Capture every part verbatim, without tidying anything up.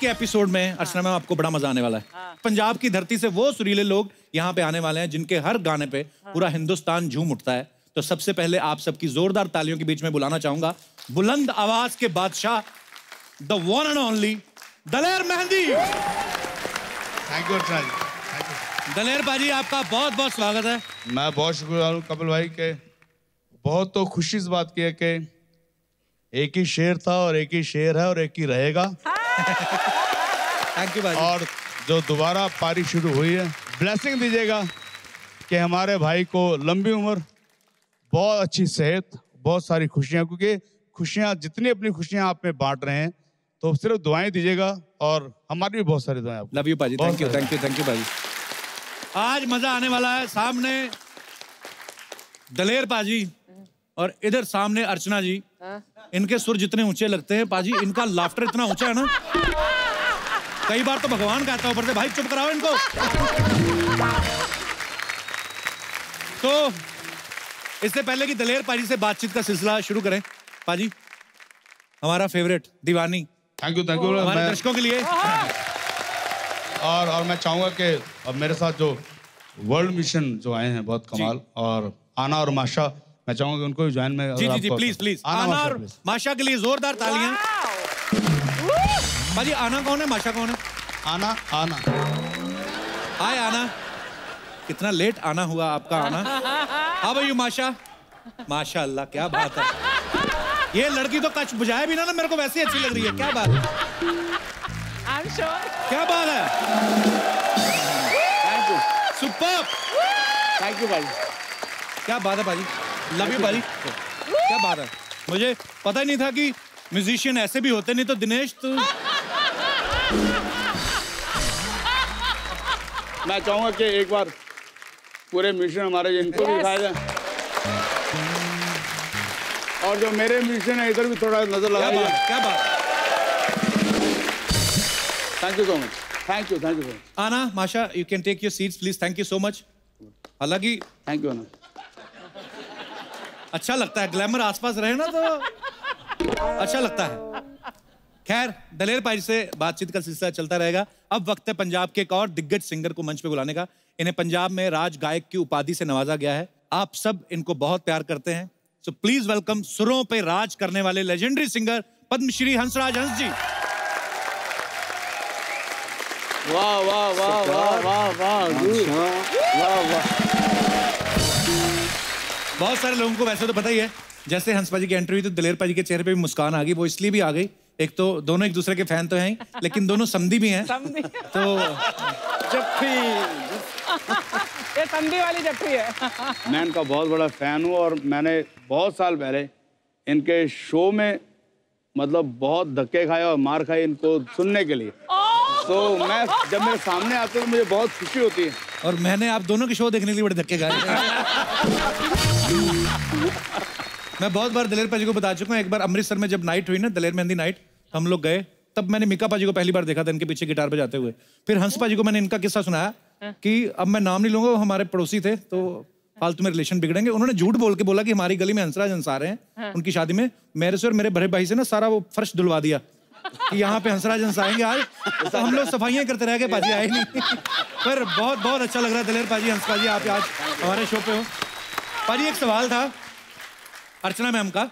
के एपिसोड में अर्चना मैम आपको बड़ा मजा आने वाला है। पंजाब की धरती से वो सुरीले लोग यहाँ पे आने वाले हैं जिनके हर गाने पे पूरा हिंदुस्तान झूम उठता है। तो सबसे पहले आप सबकी जोरदार तालियों के बीच में बुलाना चाहूंगा बुलंद आवाज के बादशाह, the one and only Daler Mehndi. Thank you Archana ji, thank you. Daler भाजी आपका बहुत बहुत स्वागत है। मैं बहुत शुक्रिया कपिल भाई के। बहुत तो खुशी इस बात की है कि एक ही शेर था और एक ही शेर है और एक ही रहेगा। थैंक यू भाई। और जो दोबारा पारी शुरू हुई है, ब्लेसिंग दीजिएगा कि हमारे भाई को लंबी उम्र, बहुत अच्छी सेहत, बहुत सारी खुशियां, क्योंकि खुशियां जितनी अपनी खुशियां आप में बांट रहे हैं तो सिर्फ दुआएं दीजिएगा और हमारी भी बहुत सारी दुआएं। लव यू पाजी, thank you thank you thank you पाजी। आज मजा आने वाला है। सामने दलेर पाजी और इधर सामने अर्चना जी। इनके सुर जितने ऊंचे लगते हैं पाजी, इनका लाफ्टर इतना ऊंचा है ना, कई बार तो भगवान कहता है ऊपर से भाई चुप कराओ इनको। तो इससे पहले कि दलेर पाजी से बातचीत का सिलसिला शुरू करें, पाजी हमारा फेवरेट दीवानी। थैंक यू थैंक यू हमारे दर्शकों के लिए। और और मैं चाहूंगा कि अब मेरे साथ जो वर्ल्ड मिशन जो आए हैं बहुत कमाल, और आना और माशा, मैं चाहूंगा कि उनको भी ज्वाइन में। जी जी जी प्लीज प्लीज आना, आना और माशा के लिए जोरदार तालियां। भाजी आना कौन है, माशा कौन है? आना आना हाय आना, कितना लेट आना हुआ आपका आना। हाँ भाई माशा, माशाअल्लाह क्या बात है। ये लड़की तो कच बुझाए भी ना ना मेरे को वैसे ही अच्छी लग रही है। क्या बात है, I'm sure. क्या बात है। Thank you, superb, thank you भाई। क्या बात है भाजी, लव यू भाजी। क्या बात है, मुझे पता ही नहीं था कि म्यूजिशियन ऐसे भी होते। नहीं तो दिनेश तो मैं चाहूंगा कि एक बार पूरे म्यूजिशियन हमारे इनको भी दिखाया जाए, और जो मेरे म्यूजिशियन है इधर भी थोड़ा नजर लगाइए। क्या बात। Thank you so much, thank you thank you so much. आना माशा, you can take your seats please. Thank you so much. हालांकि थैंक यू आना, अच्छा लगता है, ग्लैमर आसपास रहे ना तो अच्छा लगता है। खैर दलेर भाई से बातचीत का सिलसिला चलता रहेगा। अब वक्त है पंजाब के एक और दिग्गज सिंगर को मंच पे बुलाने का। इन्हें पंजाब में राज गायक की उपाधि से नवाजा गया है। आप सब इनको बहुत प्यार करते हैं, सो प्लीज वेलकम सुरों पे राज करने वाले लेजेंडरी सिंगर पद्मश्री हंस राज हंस जी। वाह वाह वाह वाह वाह वाह वाह वाह। बहुत सारे लोगों को वैसे तो पता ही है, जैसे हंस पाजी की एंट्री हुई तो दलेर पाजी के चेहरे पे भी मुस्कान आ गई। वो इसलिए भी आ गई, एक तो दोनों एक दूसरे के फैन तो हैं ही, लेकिन दोनों समधी भी हैं। तो जफ्फी, ये समधी वाली जफ्फी है। मैं इनका बहुत बड़ा फैन हूँ और मैंने बहुत साल पहले इनके शो में मतलब बहुत धक्के खाए और मार खाई इनको सुनने के लिए। तो मैं जब मेरे सामने आते तो मुझे बहुत खुशी होती है। और मैंने आप दोनों के शो देखने के लिए बड़े धक्के खाए। मैं बहुत बार दलेर पाजी को बता चुका हूँ। एक बार अमृतसर में जब नाइट हुई ना, दलेर मेहंदी नाइट, तो हम लोग गए, तब मैंने मिका पाजी को पहली बार देखा था इनके पीछे गिटार बजाते हुए। फिर हंस पाजी को मैंने इनका किस्सा सुनाया कि अब मैं नाम नहीं लूंगा, वो हमारे पड़ोसी थे तो फालतू में रिलेशन बिगड़ेंगे। उन्होंने झूठ बोल के बोला कि हमारी गली में हंस राज हंस आ रहे हैं। उनकी शादी में मेरे से और मेरे बड़े भाई से ना सारा वो फर्श धुलवा दिया कि यहाँ पे हंस राज हंस आएंगे आज। तो हम लोग सफाइयाँ करते रह गए, पाजी आए नहीं। पर बहुत बहुत अच्छा लग रहा है दलेर पाजी, हंस पाजी आप आज हमारे शो पे हो। पाजी एक सवाल था अर्चना मैम का।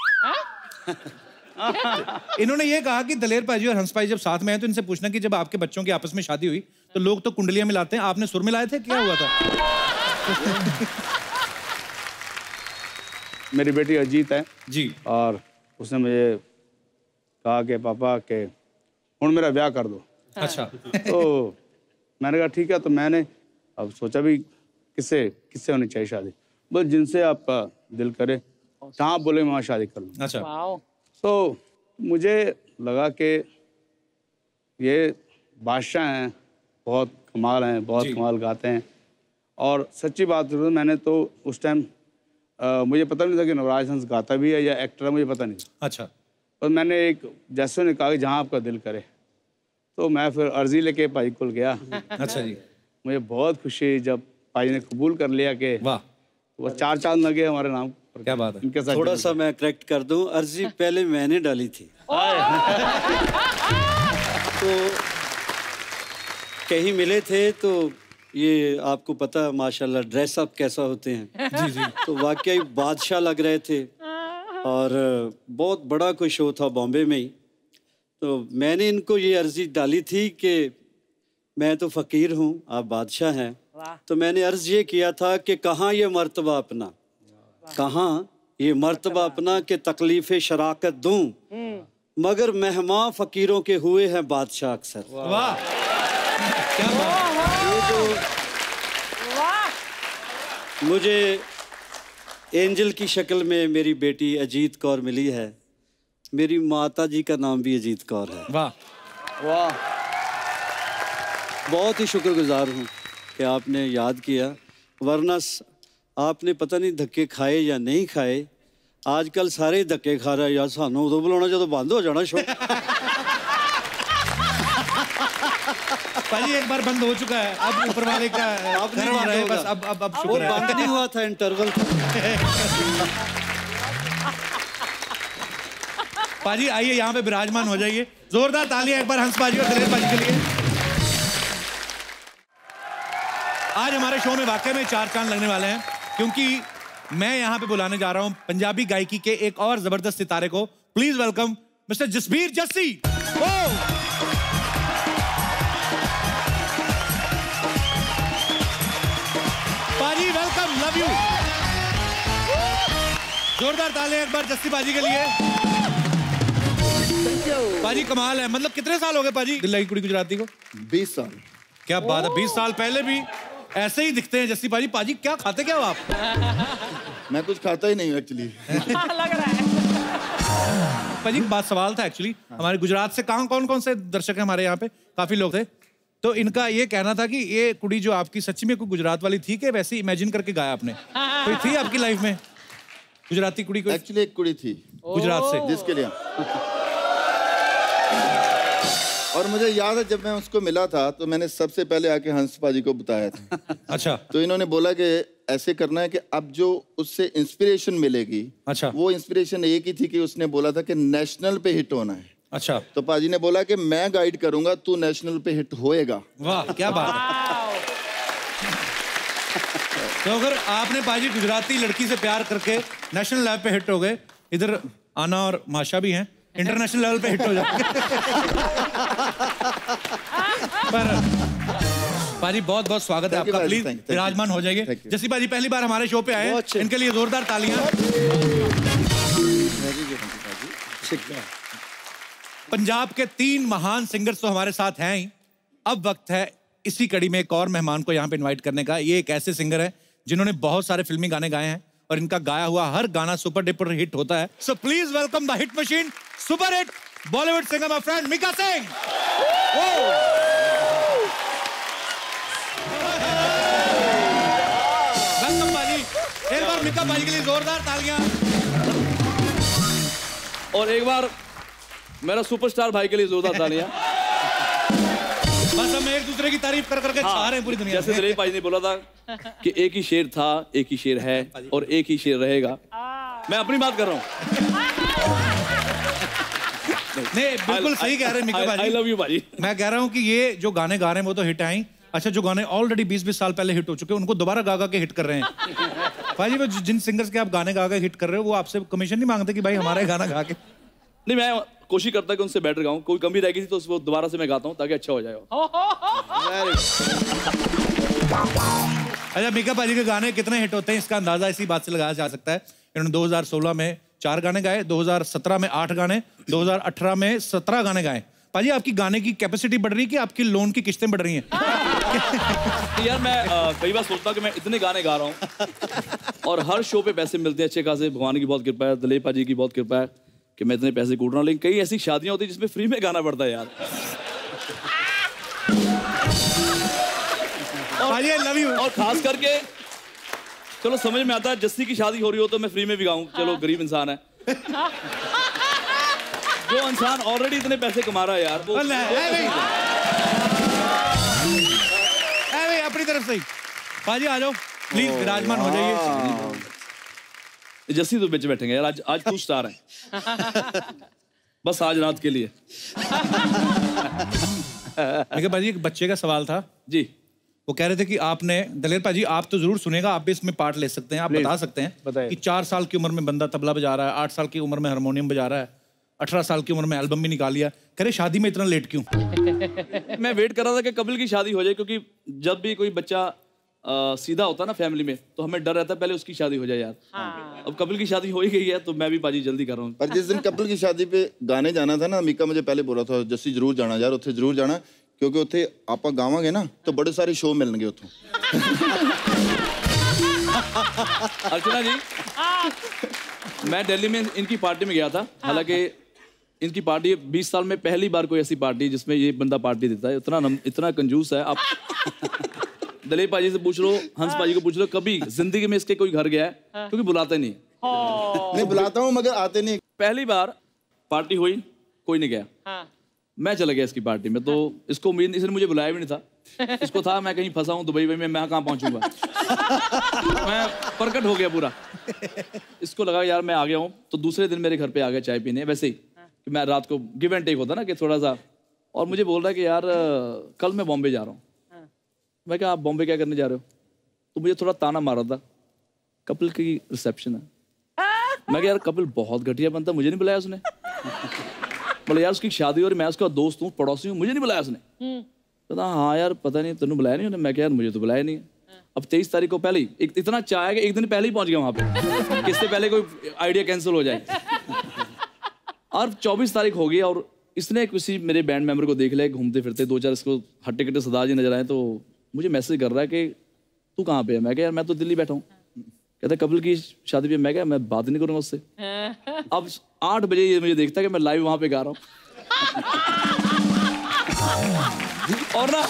इन्होंने ये कहा कि दलेर पाजी और हंस पाजी जब साथ में आए तो इनसे पूछना कि जब आपके बच्चों की आपस में शादी हुई तो लोग तो कुंडलियां मिलाते हैं, आपने सुर मिलाए थे, क्या हुआ था? मेरी बेटी अजीत है जी, और उसने मुझे कहा कि पापा के हुण मेरा ब्याह कर दो। अच्छा। तो मैंने कहा ठीक है। तो मैंने अब सोचा भी किससे किससे होनी चाहिए शादी, बस जिनसे आपका दिल करे, जहाँ बोले वहाँ शादी कर लूँ। अच्छा। तो मुझे लगा कि ये बादशाह हैं, बहुत कमाल हैं, बहुत कमाल गाते हैं। और सच्ची बात तो मैंने तो उस टाइम मुझे पता नहीं था कि नवराज हंस गाता भी है या एक्टर है, मुझे पता नहीं था। अच्छा। और मैंने एक जैसे ने कहा कि जहाँ आपका दिल करे, तो मैं फिर अर्जी लेके भाई को गया। अच्छा जी। मुझे बहुत खुशी जब भाई ने कबूल कर लिया कि वाह, वो चार चांद लगे हमारे नाम। क्या बात है। इनके साथ थोड़ा सा मैं करेक्ट कर दूं, अर्जी पहले मैंने डाली थी। तो कहीं मिले थे तो ये आपको पता है माशाल्लाह ड्रेस अप कैसा होते हैं। जी जी। तो वाकई बादशाह लग रहे थे और बहुत बड़ा कोई शो था बॉम्बे में ही। तो मैंने इनको ये अर्जी डाली थी कि मैं तो फ़कीर हूँ, आप बादशाह हैं, तो मैंने अर्ज़ ये किया था कि कहाँ ये मर्तबा अपना, कहाँ ये मर्तबा अपना कि तकलीफ़ शराकत दूँ, मगर मेहमान फ़कीरों के हुए हैं बादशाह अक्सर। वाह क्या बात है। तो मुझे एंजल की शक्ल में मेरी बेटी अजीत कौर मिली है, मेरी माता जी का नाम भी अजीत कौर है। वाह वाह, बहुत ही शुक्रगुजार हूँ कि आपने याद किया, वरना आपने पता नहीं धक्के खाए या नहीं खाए, आजकल सारे धक्के खा रहे हैं यार, सानू उदों बुलाना जो बंद हो जाना शो। पाजी एक बार बंद हो चुका है, अब ऊपर वाले का अब करवा रहे हैं बस, अब अब अब शुक्र है। बंद नहीं हुआ था, इंटरवल था। पाजी आइए यहाँ पे विराजमान हो जाइए, जोरदार तालियां एक बार हंस पाजी और दलेर पाजी के लिए। आज हमारे शो में वाकई में चार चांद लगने वाले हैं, क्योंकि मैं यहाँ पे बुलाने जा रहा हूँ पंजाबी गायकी के एक और जबरदस्त सितारे को। Please welcome mister Jasbir Jassi. पाजी वेलकम, लव यू। जोरदार तालियां एक बार जस्सी पाजी के लिए। पाजी कमाल है, मतलब कितने साल हो गए पाजी दिल लगी कुड़ी गुजराती को? बीस साल। क्या बात है, बीस साल पहले भी ऐसे ही दिखते हैं जस्सी पाजी। पाजी क्या खाते क्या हो आप? मैं कुछ खाता ही नहीं हूँ एक्चुअली। लग रहा है। पाजी बात सवाल था एक्चुअली, हमारे गुजरात से कहाँ कौन कौन से दर्शक हैं हमारे यहाँ पे? काफी लोग थे, तो इनका ये कहना था कि ये कुड़ी जो आपकी सच्ची में कोई गुजरात वाली थी कि वैसे इमेजिन करके गाया आपने? कोई थी आपकी लाइफ में गुजराती कुड़ी? कोई एक्चुअली एक कुड़ी थी गुजरात से जिसके लिए, और मुझे याद है जब मैं उसको मिला था तो मैंने सबसे पहले आके हंस पाजी को बताया था। अच्छा। तो इन्होंने बोला कि ऐसे करना है कि अब जो उससे इंस्पिरेशन मिलेगी, अच्छा, वो इंस्पिरेशन एक ही थी कि उसने बोला था कि नेशनल पे हिट होना है। अच्छा। तो पाजी ने बोला कि मैं गाइड करूंगा, तू नेशनल पे हिट होएगा। वाह क्या बात है। तो अगर आपने पाजी गुजराती लड़की से प्यार करके नेशनल लेवल पे हिट हो गए, इधर आना और माशा भी हैं, इंटरनेशनल लेवल पे हिट हो जाएंगे। पर पाजी बहुत बहुत स्वागत है आपका, प्लीज विराजमान हो जाइए। जस्सी पाजी पहली बार हमारे शो पे आए, इनके लिए जोरदार तालियां। पंजाब के तीन महान सिंगर्स तो हमारे साथ हैं ही, अब वक्त है इसी कड़ी में एक और मेहमान को यहाँ पे इनवाइट करने का। ये एक ऐसे सिंगर है जिन्होंने बहुत सारे फिल्मी गाने गाए हैं और इनका गाया हुआ हर गाना सुपर डुपर हिट होता है। So please welcome the hit machine, super hit Bollywood singer my friend Mika Singh. Welcome पाजी, एक बार मिका पाजी के लिए जोरदार तालियां। और एक बार मेरा सुपरस्टार भाई के लिए जोरदार तालियां। बस हम एक दूसरे की तारीफ कर करके छा रहे हैं पूरी दुनिया में। जैसे दिलीप भाई ने बोला था कि एक ही शेर था, एक ही शेर है और एक ही शेर रहेगा, मैं अपनी बात कर रहा हूँ। नहीं बिल्कुल सही कह रहे हैं मिका भाई। आई लव यू भाई। मैं कह रहा हूँ कि ये जो गाने गा रहे हैं वो तो हिट आए, अच्छा जो गाने ऑलरेडी बीस बीस साल पहले हिट हो चुके हैं उनको दोबारा गा गा के हिट कर रहे हैं। भाई वो जिन सिंगर्स के आप गाने गा गा हिट कर रहे हो वो आपसे कमीशन नहीं मांगते कि भाई हमारा गाना गा के? नहीं, मैं कोशिश करता कि उनसे बेटर गाऊं, कोई कमी रह गई थी तो उसको दोबारा से मैं गाता हूं ताकि अच्छा हो जाए। अच्छा मिका भाजी के गाने कितने हिट होते हैं इसका अंदाजा इसी बात से लगाया जा सकता है। इन्होंने दो हज़ार सोलह में चार गाने गाए, दो हज़ार सत्रह में आठ गाने, दो हज़ार अठारह में सत्रह गाने गाए। पाजी आपकी गाने की कैपेसिटी बढ़ रही है कि आपकी लोन की किस्तें बढ़ रही हैं? तो यार मैं आ, कई बार सोचता हूँ कि मैं इतने गाने गा रहा हूँ और हर शो पे पैसे मिलते हैं अच्छे खासे, भगवान की बहुत कृपा है, दिलीप जी की बहुत कृपा है कि मैं इतने पैसे कूट रहा हूँ। लेकिन कई ऐसी शादियां होती है जिसमें फ्री में गाना पड़ता है यार। और, लव यू। और खास करके चलो समझ में आता है जस्सी की शादी हो रही हो तो मैं फ्री में भी गाऊं, चलो गरीब इंसान है। जो इंसान ऑलरेडी इतने पैसे कमा रहा है यार वो भाई अपनी तरफ से ही। पाजी आ जाओ प्लीज विराजमान हो जाइए। जस्सी तो बिच बैठेंगे यार, आज आज तू स्टार है। बस आज रात के लिए। मीका पाजी एक बच्चे का सवाल था जी। वो कह रहे थे कि आपने, दलेर पाजी आप तो जरूर सुनेगा, आप भी इसमें पार्ट ले सकते हैं, आप बता सकते हैं कि चार साल की उम्र में बंदा तबला बजा रहा है, आठ साल की उम्र में हारमोनियम बजा रहा है, अठारह साल की उम्र में एल्बम भी निकाल लिया, कह रहे शादी में इतना लेट क्यों? मैं वेट कर रहा था कि कपिल की शादी हो जाए, क्योंकि जब भी कोई बच्चा आ, सीधा होता ना फैमिली में, तो हमें डर रहता है पहले उसकी शादी हो जाए यार। हाँ। अब कपिल की शादी हो ही गई है, तो मैं भी पाजी जल्दी कर रहा हूँ। पर जिस दिन कपिल की शादी पे गाने जाना था ना, मीका मुझे पहले बोला था जस्सी जरूर जाना यार, उत्थे जरूर जाना, क्योंकि उत्थे आप गावांगे ना तो बड़े सारे शो मिलणगे उत्थों। अर्चना जी, मैं दिल्ली में इनकी पार्टी में गया था, हालांकि इनकी पार्टी बीस साल में पहली बार कोई ऐसी पार्टी जिसमें ये बंदा पार्टी देता है। इतना इतना कंजूस है। आप दलेर पाजी से पूछ लो, हंस पाजी को पूछ लो, कभी जिंदगी में इसके कोई घर गया है? क्योंकि बुलाते नहीं। नहीं बुलाता हूँ मगर आते नहीं। पहली बार पार्टी हुई, कोई नहीं गया। हाँ। मैं चला गया इसकी पार्टी में, तो इसको उम्मीद, इसने मुझे बुलाया भी नहीं था। इसको था मैं कहीं फंसा हूँ दुबई में, मैं कहाँ पहुंचूंगा। मैं प्रकट हो गया पूरा। इसको लगा यार मैं आ गया हूँ, तो दूसरे दिन मेरे घर पे आ गया चाय पीने। वैसे ही कि मैं रात को गिव एंड टेक होता ना कि थोड़ा सा, और मुझे बोल रहा है कि यार कल मैं बॉम्बे जा रहा हूँ। मैं क्या, आप बॉम्बे क्या करने जा रहे हो? तो मुझे थोड़ा ताना मारा था, कपिल की रिसेप्शन है। मैं क्या यार कपिल बहुत घटिया बनता, मुझे नहीं बुलाया उसने। बोले यार उसकी शादी और मैं उसका दोस्त हूँ, पड़ोसी हूँ, मुझे नहीं बुलाया उसने। कहता हाँ यार पता नहीं तेनू बुलाया नहीं उन्हें। मैं क्या यार मुझे तो बुलाया नहीं है। अब तेईस तारीख को पहले ही इतना चाह है कि एक दिन पहले ही पहुंच गया वहां पे, किससे पहले कोई आइडिया कैंसिल हो जाए। और चौबीस तारीख हो गई और इसने किसी मेरे बैंड मेंबर को देख लिया घूमते फिरते, दो चार इसको हट्टे कट्टे सरदार जी नजर आए, तो मुझे मैसेज कर रहा है कि तू कहाँ पे है? मैं क्या यार मैं तो दिल्ली बैठा हूँ। कहता कपिल की शादी पे। मैं क्या मैं बात नहीं करूंगा उससे। अब आठ बजे ये मुझे देखता है कि मैं लाइव वहां पे गा रहा हूँ। और ना,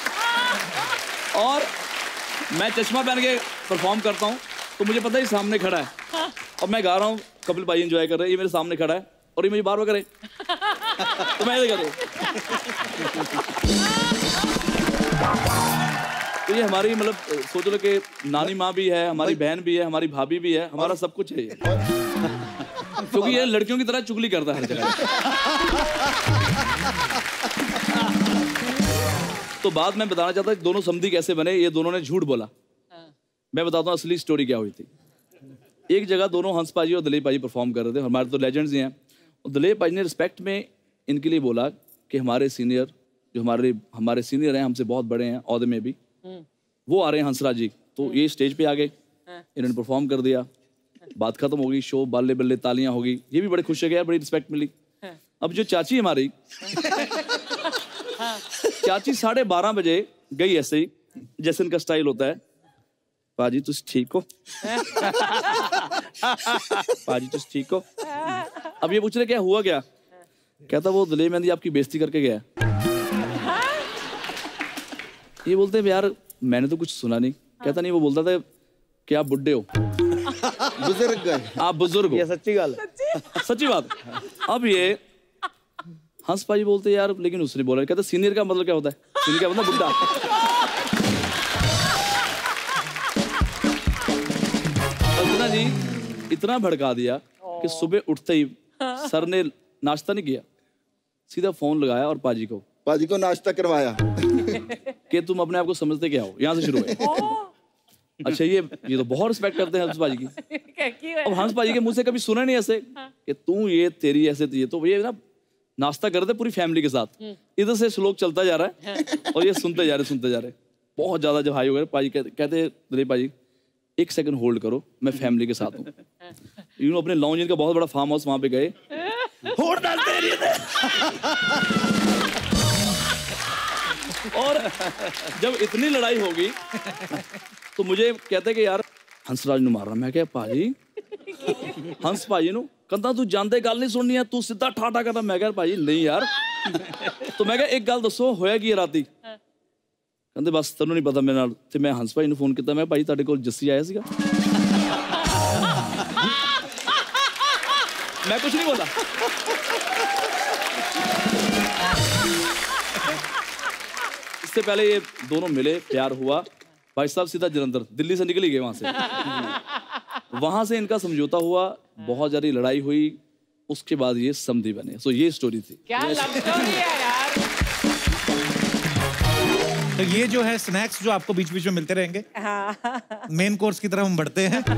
और मैं चश्मा पहन के परफॉर्म करता हूँ, तो मुझे पता है सामने खड़ा है और मैं गा रहा हूँ, कपिल भाई एंजॉय कर रहे हैं, ये मेरे सामने खड़ा है और ये मुझे बार बार करे, तो मैं ऐसे करूँ। तो ये हमारी मतलब सोच लो कि नानी माँ भी है, हमारी बहन भी है, हमारी भाभी भी है, हमारा सब कुछ है ये। क्योंकि ये लड़कियों की तरह चुगली करता है हर जगह। तो बाद में बताना चाहता दोनों समधी कैसे बने। ये दोनों ने झूठ बोला। मैं बताता हूँ असली स्टोरी क्या हुई थी। एक जगह दोनों हंस पाजी और दलेर पाजी परफॉर्म कर रहे थे, हमारे तो लेजेंड्स ही हैं। और दलेर पाजी ने रिस्पेक्ट में इनके लिए बोला कि हमारे सीनियर जो हमारे हमारे सीनियर हैं, हमसे बहुत बड़े हैं औहदे में भी, वो आ रहे हैं हंस राज जी। तो ये स्टेज पे आ गए, इन्होंने परफॉर्म कर दिया, बात खत्म हो गई, शो बल्ले बल्ले तालियां हो गई। ये भी बड़े खुश हो गए यार, बड़ी रिस्पेक्ट मिली। अब जो चाची हमारी चाची साढ़े बारह बजे गई ऐसे ही, जैसे इनका स्टाइल होता है, पाजी तुम ठीक हो? पाजी तुम ठीक हो? अब ये पूछ रहे क्या हुआ क्या? कहता वो दलेर मेहंदी आपकी बेइज्जती करके गया। ये बोलते हैं यार मैंने तो कुछ सुना नहीं। कहता नहीं, वो बोलता था कि आप बुड्ढे हो, बुजुर्ग गए, आप बुजुर्ग हो। ये सच्ची गल, सच्ची बात। अब ये हंस पाजी बोलते यार लेकिन उसने बोला। कहता सीनियर का मतलब क्या होता है? सीनियर का मतलब बुड्ढा। अर्चना जी इतना भड़का दिया कि सुबह उठते ही सर ने नाश्ता नहीं किया, सीधा फोन लगाया और पाजी को पाजी को नाश्ता करवाया कि तुम अपने आप को समझते क्या हो। यहाँ से शुरू है। अच्छा ये ये तो बहुत रिस्पेक्ट करते हैं हंस पाजी की। अब हंस पाजी के मुंह से कभी सुना नहीं ऐसे कि तू ये तेरी ऐसे ये, तो ये ना नाश्ता करते पूरी फैमिली के साथ, इधर से श्लोक चलता जा रहा है और ये सुनते जा रहे सुनते जा रहे बहुत ज्यादा जब हाई हो गए। पाजी कहते कहते दलेर पाजी एक सेकंड होल्ड करो, मैं फैमिली के साथ हूँ। यू नो अपने लॉन्ज इनका बहुत बड़ा फार्म हाउस, वहां पे गए, होड़ डालते रहिए। और जब इतनी लड़ाई होगी तो मुझे कहते कि यार हंसराज नु मार रहा। मैं क्या पाजी हंस पाजी नु कहता तू जानते गल नहीं सुननी है, तू सीधा ठाठा करता। मैं क्या पाजी नहीं यार। तो मैं क्या एक गल दसो होया की राती? कहते बस तेनों नहीं पता मेरे नाल। ते मैं हंस भाई नु फोन किया, मैं भाई तुहाडे कोल जस्सी आया सीगा। मैं कुछ नहीं बोला। इससे पहले ये दोनों मिले, प्यार हुआ, भाई साहब सीधा जलंधर, दिल्ली से निकल ही गए वहां से। वहां से इनका समझौता हुआ, बहुत ज्यादा लड़ाई हुई, उसके बाद ये समधी बने। सो ये स्टोरी थी। क्या लव स्टोरी है यार। तो ये जो है स्नैक्स जो आपको बीच बीच में मिलते रहेंगे। हाँ। मेन कोर्स की तरफ हम बढ़ते हैं।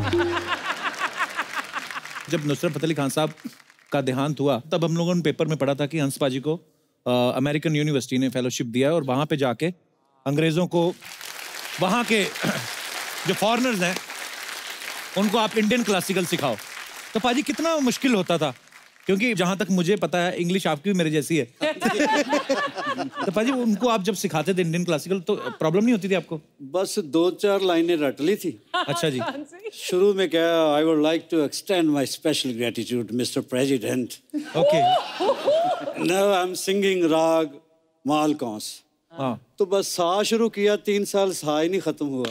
जब नुसरत फतेह अली खान साहब का देहांत हुआ तब हम लोगों ने पेपर में पढ़ा था कि हंस पाजी को अमेरिकन यूनिवर्सिटी ने फेलोशिप दिया और वहां पे जाके अंग्रेजों को, वहां के जो फॉरेनर्स हैं उनको आप इंडियन क्लासिकल सिखाओ। तो पाजी कितना मुश्किल होता था, क्योंकि जहां तक मुझे पता है इंग्लिश आपकी भी मेरे जैसी है। तो पाजी उनको आप जब सिखाते थे इंडियन क्लासिकल तो प्रॉब्लम नहीं होती थी आपको? बस दो चार लाइनें रट ली थी। अच्छा जी। शुरू में क्या, I would like to extend my special gratitude mister president. Okay. Now I am singing raag Malkauns. हाँ। तो बस सा शुरू किया, तीन साल सा ही नहीं खत्म हुआ।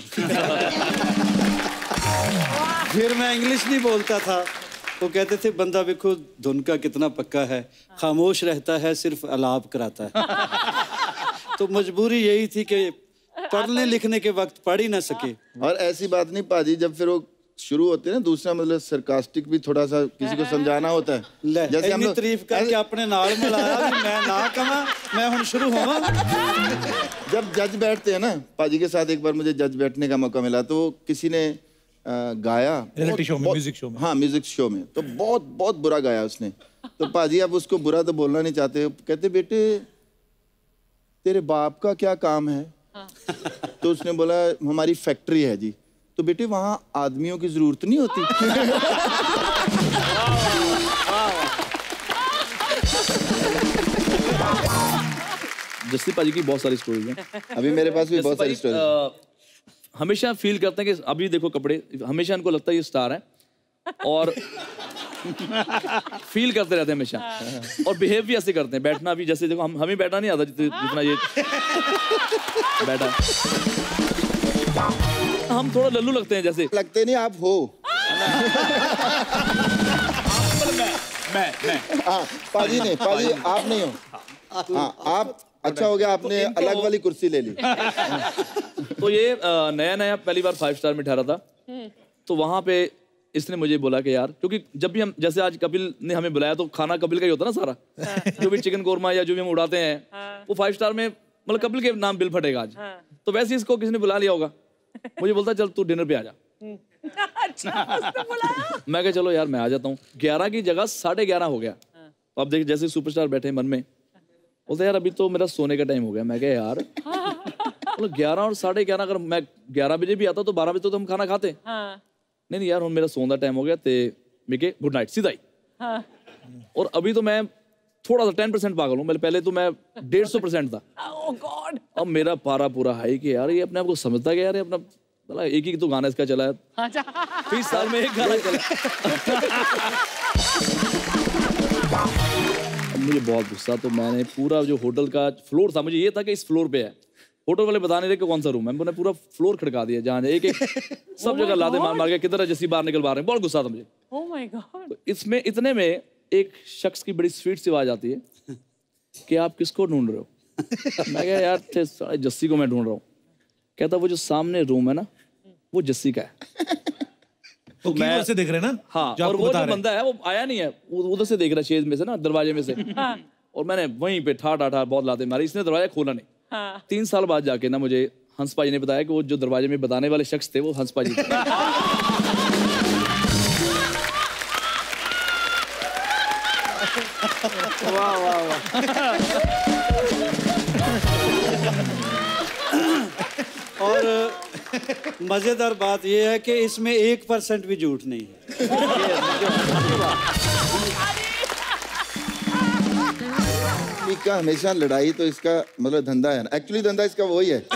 फिर मैं इंग्लिश नहीं बोलता था। वो कहते थे बंदा देखो धुन का कितना पक्का है, खामोश रहता है सिर्फ अलाप कराता है। तो मजबूरी यही थी कि पढ़ने लिखने के वक्त पढ़ ही ना सके। और ऐसी बात नहीं पाजी, जब फिर वो शुरू होते हैं ना दूसरा मतलब सरकास्टिक भी थोड़ा सा किसी को समझाना होता है। जैसे हम तारीफ करके अपने नाल मिलाया भी मैं ना कमा, मैं हम शुरू हुआ। जब जज बैठते हैं ना, पाजी के साथ एक बार मुझे जज बैठने का मौका मिला, तो किसी ने आ, गाया रियलिटी शो में, म्यूजिक शो में। हाँ, म्यूजिक शो में। तो बहुत बहुत बुरा गाया उसने। तो पाजी अब उसको बुरा तो बोलना नहीं चाहते, कहते बेटे तेरे बाप का क्या काम है? हाँ। तो उसने बोला हमारी फैक्ट्री है जी। तो बेटे वहां आदमियों की जरूरत नहीं होती। जस्सी पाजी की बहुत सारी स्टोरीज हैं। अभी मेरे पास भी बहुत सारी स्टोरी। हमेशा फील करते हैं कि अभी देखो कपड़े, हमेशा इनको लगता है ये स्टार है और फील करते रहते हैं हमेशा, और बिहेव भी ऐसे करते हैं। बैठना भी जैसे देखो हम हमें बैठना नहीं आता जितना ये बैठा। हम थोड़ा लल्लू लगते हैं जैसे। लगते नहीं, आप हो। मैं मैं मैं हाँ, पाजी नहीं, पाजी आप नहीं हो। हाँ, आप अच्छा हो गया आपने अलग वाली कुर्सी ले ली। तो ये नया नया पहली बार फाइव स्टार में ठहरा था, तो वहां पे इसने मुझे बोला कि यार, क्योंकि जब भी हम जैसे आज कपिल ने हमें बुलाया तो खाना कपिल का ही होता ना सारा। जो भी चिकन कोरमा या जो भी हम उड़ाते हैं वो फाइव स्टार में मतलब कपिल के नाम बिल फटेगा आज। तो वैसे इसको किसी ने बुला लिया होगा, मुझे बोलता चल तू डिनर पे आ जा। मैं कहा चलो यार मैं आ जाता हूँ। ग्यारह की जगह साढ़े ग्यारह हो गया। अब देख जैसे सुपरस्टार बैठे मन में, बोलते यार अभी तो मेरा सोने का टाइम हो गया। मैं कहा यार मतलब ग्यारह और साढ़े ग्यारह, अगर मैं ग्यारह बजे भी आता तो बारह बजे तो हम खाना खाते। हाँ। नहीं नहीं यार हम मेरा सोने का टाइम हो गया, ते मिके गुड नाइट सीधा ही। हाँ। और अभी तो मैं थोड़ा सा टेन परसेंट पागल हूँ। मतलब पहले तो मैं डेढ़ सौ परसेंट था। oh God. अब मेरा पारा पूरा हाई कि यार ये अपने आप को समझता कि यार ये अपना मतलब एक ही तो गाना इसका चला है, बीस साल में एक गाना चला। मुझे बहुत गुस्सा, तो मैंने पूरा जो होटल का फ्लोर था, मुझे ये था कि इस फ्लोर पे है, होटल वाले बता नहीं रहे कि कौन सा रूम है, मैंने पूरा फ्लोर खड़का दिया जहाँ एक एक सब oh जगह लादे मार मार के किधर है जैसी बाहर निकल पा रहे हैं। बहुत गुस्सा था मुझे। oh my God. तो इसमें इतने में एक शख्स की बड़ी स्वीट सी आवाज आती है कि आप किसको ढूंढ रहे हो? मैं कहा यार थे जस्सी को मैं ढूंढ रहा हूँ। कहता वो जो सामने रूम है ना वो जस्सी का है। तो मैं से देख रहे ना। हाँ, और वो जो बंदा है वो आया नहीं है, उधर से देख रहा है शेज में से ना, दरवाजे में से। और मैंने वहीं पे ठा ठा ठा बहुत लाते मारी, इसने दरवाजा खोला नहीं। हाँ। तीन साल बाद जाके ना मुझे हंस पाजी ने बताया कि वो जो दरवाजे में बताने वाले शख्स थे वो हंस पाजी थे। वाह वाह वाह। और मजेदार बात यह है कि इसमें एक परसेंट भी झूठ नहीं है। मीका हमेशा लड़ाई तो इसका मतलब धंधा है ना, एक्चुअली धंधा इसका वही है।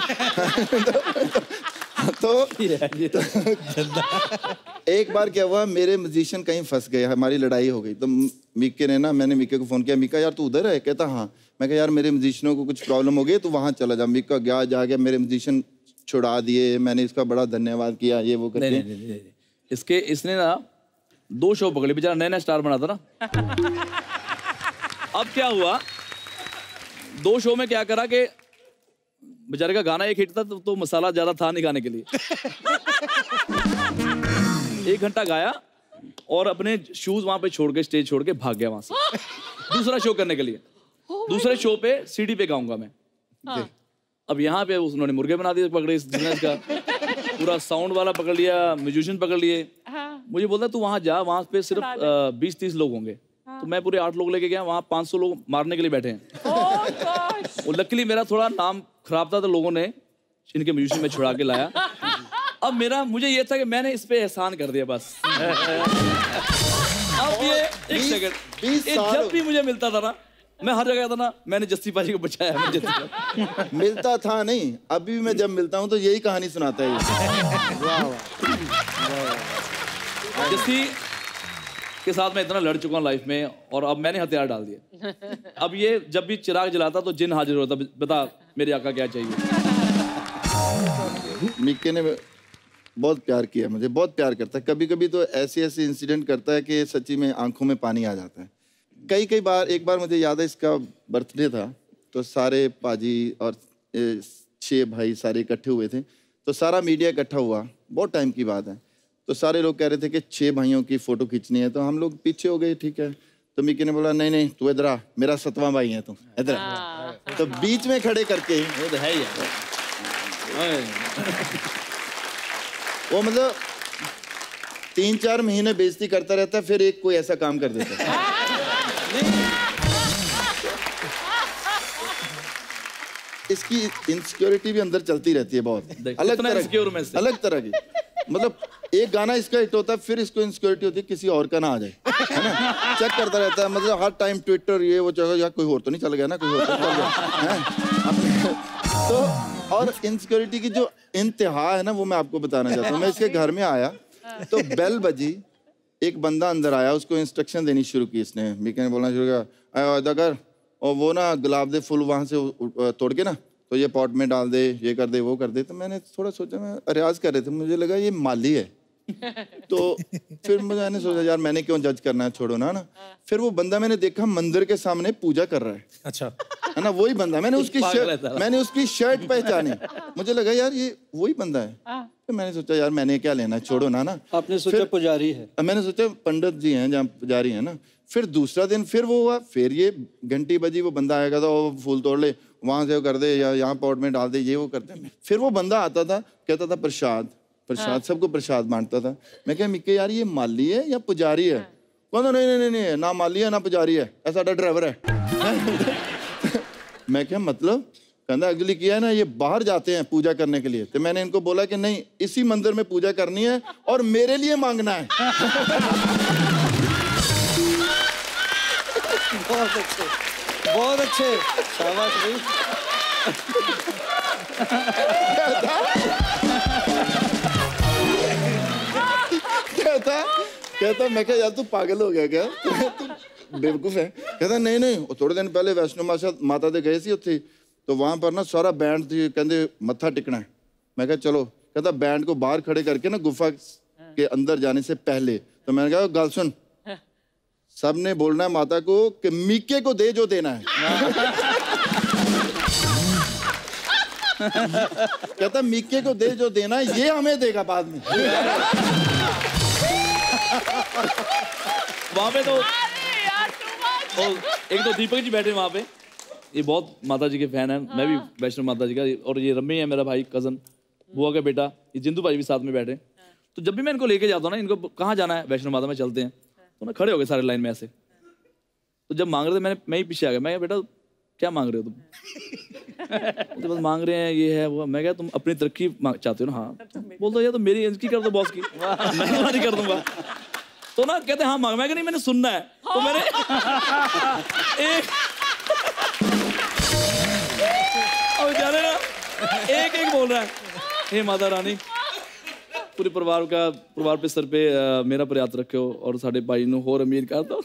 तो, तो एक बार क्या हुआ, मेरे म्यूजिशियन कहीं फंस गए, हमारी लड़ाई हो गई। तो मीके ने ना, मैंने मीके को फोन किया, मीका यार तू उधर है? कहता हाँ। मैं कहा यार मेरे म्यूजिशियनों को कुछ प्रॉब्लम हो गई, तू वहाँ चला जा। मीका गया, जा गया, मेरे म्यूजिशियन छुड़ा दिए, मैंने इसका बड़ा धन्यवाद किया, ये वो करके। नहीं, नहीं, नहीं, नहीं। इसके इसने ना दो शो पकड़े, बेचारा नया नया स्टार बना था ना। अब क्या हुआ, दो शो में क्या करा कि बेचारे का गाना एक हिट था तो, तो मसाला ज्यादा था नहीं गाने के लिए। एक घंटा गाया, और अपने शूज वहां पे छोड़ के स्टेज छोड़ के भाग गया वहां से दूसरा शो करने के लिए। दूसरे शो पे सीडी पे गाऊंगा मैं। अब यहाँ पे उन्होंने मुर्गे बना दिए पकड़े इस बिजनेस का, पूरा साउंड वाला पकड़ लिया, म्यूजिशियन पकड़ लिए। मुझे बोलता तू वहां जा, वहां पे सिर्फ बीस तीस लोग होंगे। तो मैं पूरे आठ लोग लेके गया, वहां पाँच सौ लोग मारने के लिए बैठे हैं। और लकीली मेरा थोड़ा नाम खराब था तो लोगों ने इनके म्यूजिशियन में छुड़ा के लाया। अब मेरा मुझे ये था कि मैंने इस पे एहसान कर दिया बस। अब ये एक सेकंड, ये जब भी मुझे मिलता था ना, मैं हर जगह था ना, मैंने जस्सी पाजी को बचाया। मुझे मिलता था नहीं, अभी भी मैं जब मिलता हूँ तो यही कहानी सुनाता है। जस्सी के साथ मैं इतना लड़ चुका हूँ लाइफ में, और अब मैंने हथियार डाल दिए। अब ये जब भी चिराग जलाता तो जिन हाजिर होता, बता मेरे आका क्या चाहिए। मिक्के ने बहुत प्यार किया मुझे, बहुत प्यार करता है। कभी कभी तो ऐसे ऐसे इंसिडेंट करता है कि सच्ची में आंखों में पानी आ जाता है। कई कई बार, एक बार मुझे याद है इसका बर्थडे था, तो सारे पाजी और छह भाई सारे इकट्ठे हुए थे। तो सारा मीडिया इकट्ठा हुआ, बहुत टाइम की बात है। तो सारे लोग कह रहे थे कि छह भाइयों की फोटो खींचनी है, तो हम लोग पीछे हो गए, ठीक है। तो मिक्की ने बोला नहीं नहीं तू इधर आ, मेरा सतवां भाई है तू, इधर आ। तो बीच में खड़े करके वो तो है ही वो मतलब तीन चार महीने बेइज्जती करता रहता, फिर एक कोई ऐसा काम कर देता। इसकी इनसिक्योरिटी भी अंदर चलती रहती है बहुत, अलग तरह की, अलग तरह की। मतलब एक गाना इसका हिट होता है, फिर इसको इनसिक्योरिटी होती है किसी और का ना आ जाए, है ना। चेक करता रहता है, मतलब हर टाइम ट्विटर ये वो जगह, या कोई और तो नहीं चल गया ना, कोई और तो चल गया है। तो और इनसिक्योरिटी की जो इंतहा है ना, वो मैं आपको बताना चाहता हूँ। मैं इसके घर में आया तो बेल बजी, एक बंदा अंदर आया, उसको इंस्ट्रक्शन देनी शुरू की इसने। मिक्की ने बोलना शुरू किया, अदा कर, और वो ना गुलाब दे फूल वहाँ से तोड़ के ना तो ये पॉट में डाल दे, ये कर दे, वो कर दे। तो मैंने थोड़ा सोचा, मैं रियाज कर रहे थे, मुझे लगा ये माली है। तो फिर मैंने सोचा यार मैंने क्यों जज करना है, छोड़ो ना ना। फिर वो बंदा मैंने देखा मंदिर के सामने पूजा कर रहा है। अच्छा, है ना, वही बंदा। मैंने उसकी शर्ट मैंने उसकी शर्ट पहचानी, मुझे लगा यार ये वही बंदा है। फिर मैंने सोचा यार मैंने क्या लेना है, छोड़ो ना ना। आपने सोचा पुजारी है, मैंने सोचा पंडित जी हैं जहाँ पुजारी है ना। फिर दूसरा दिन फिर वो हुआ, फिर ये घंटी बजी, वो बंदा आएगा तो वो फूल तोड़ ले, वहां से वो कर दे, या यहाँ पॉट में डाल दे, ये वो करते हैं। फिर वो बंदा आता था, कहता था प्रसाद प्रसाद, सबको प्रसाद बांटता था। मैं क्या मिक्के यार ये माली है या पुजारी है? कहता नहीं नहीं नहीं ना माली है ना पुजारी है, ऐसा ड्राइवर है। मैं क्या मतलब? कहता एक्चुअली किया है ना, ये बाहर जाते हैं पूजा करने के लिए। तो मैंने इनको बोला कि नहीं, इसी मंदिर में पूजा करनी है और मेरे लिए मांगना है। बहुत अच्छे, बहुत अच्छे, शाबाश भाई। कहता कहता मैं क्या यार तू पागल हो गया क्या, तू बेवकूफ है? कहता नहीं नहीं, थोड़े दिन पहले वैष्णो माता माता दे गए सी उत्थे, तो वहां पर ना सारा बैंड थी, कहते मत्था टिकना है। मैं कहा चलो। कहता बैंड को बाहर खड़े करके ना गुफा के अंदर जाने से पहले, तो मैंने कहा गल सुन, सबने बोलना है माता को कि मिक्के को दे जो देना है। कहता मिक्के को दे जो देना है, ये हमें देगा बाद में। वहां पे तो एक तो दीपक जी बैठे वहां पे, ये बहुत माता जी के फैन है, मैं भी वैष्णो माता जी का। और ये रम्मी है मेरा भाई, कजन, बुआ का बेटा, ये जिंदू भाई भी साथ में बैठे। तो जब भी मैं इनको लेके जाता हूँ ना, इनको कहाँ जाना है, वैष्णो माता में चलते हैं, तो ना खड़े हो गए सारे लाइन में ऐसे। तो जब मांग रहे थे, मैंने मैं ही पीछे आ गया। मैं बेटा क्या मांग रहे हो तुम? तो बस मांग रहे हैं ये है वो। मैं क्या तुम अपनी तरक्की चाहते हो ना? हाँ। बोल दो यार तो मेरी इनकी कर दो बॉस की, मैं तुम्हारी कर दूंगा। तो ना कहते हाँ मांग। मैं क्या नहीं, मैंने सुनना है। तो मैंने एक अब जाने ना एक एक बोल रहा है, हे माता रानी पूरे परिवार का परिवार पे सर पे आ, मेरा पर याद रखो और साढ़े भाई नू होर अमीर कर दो।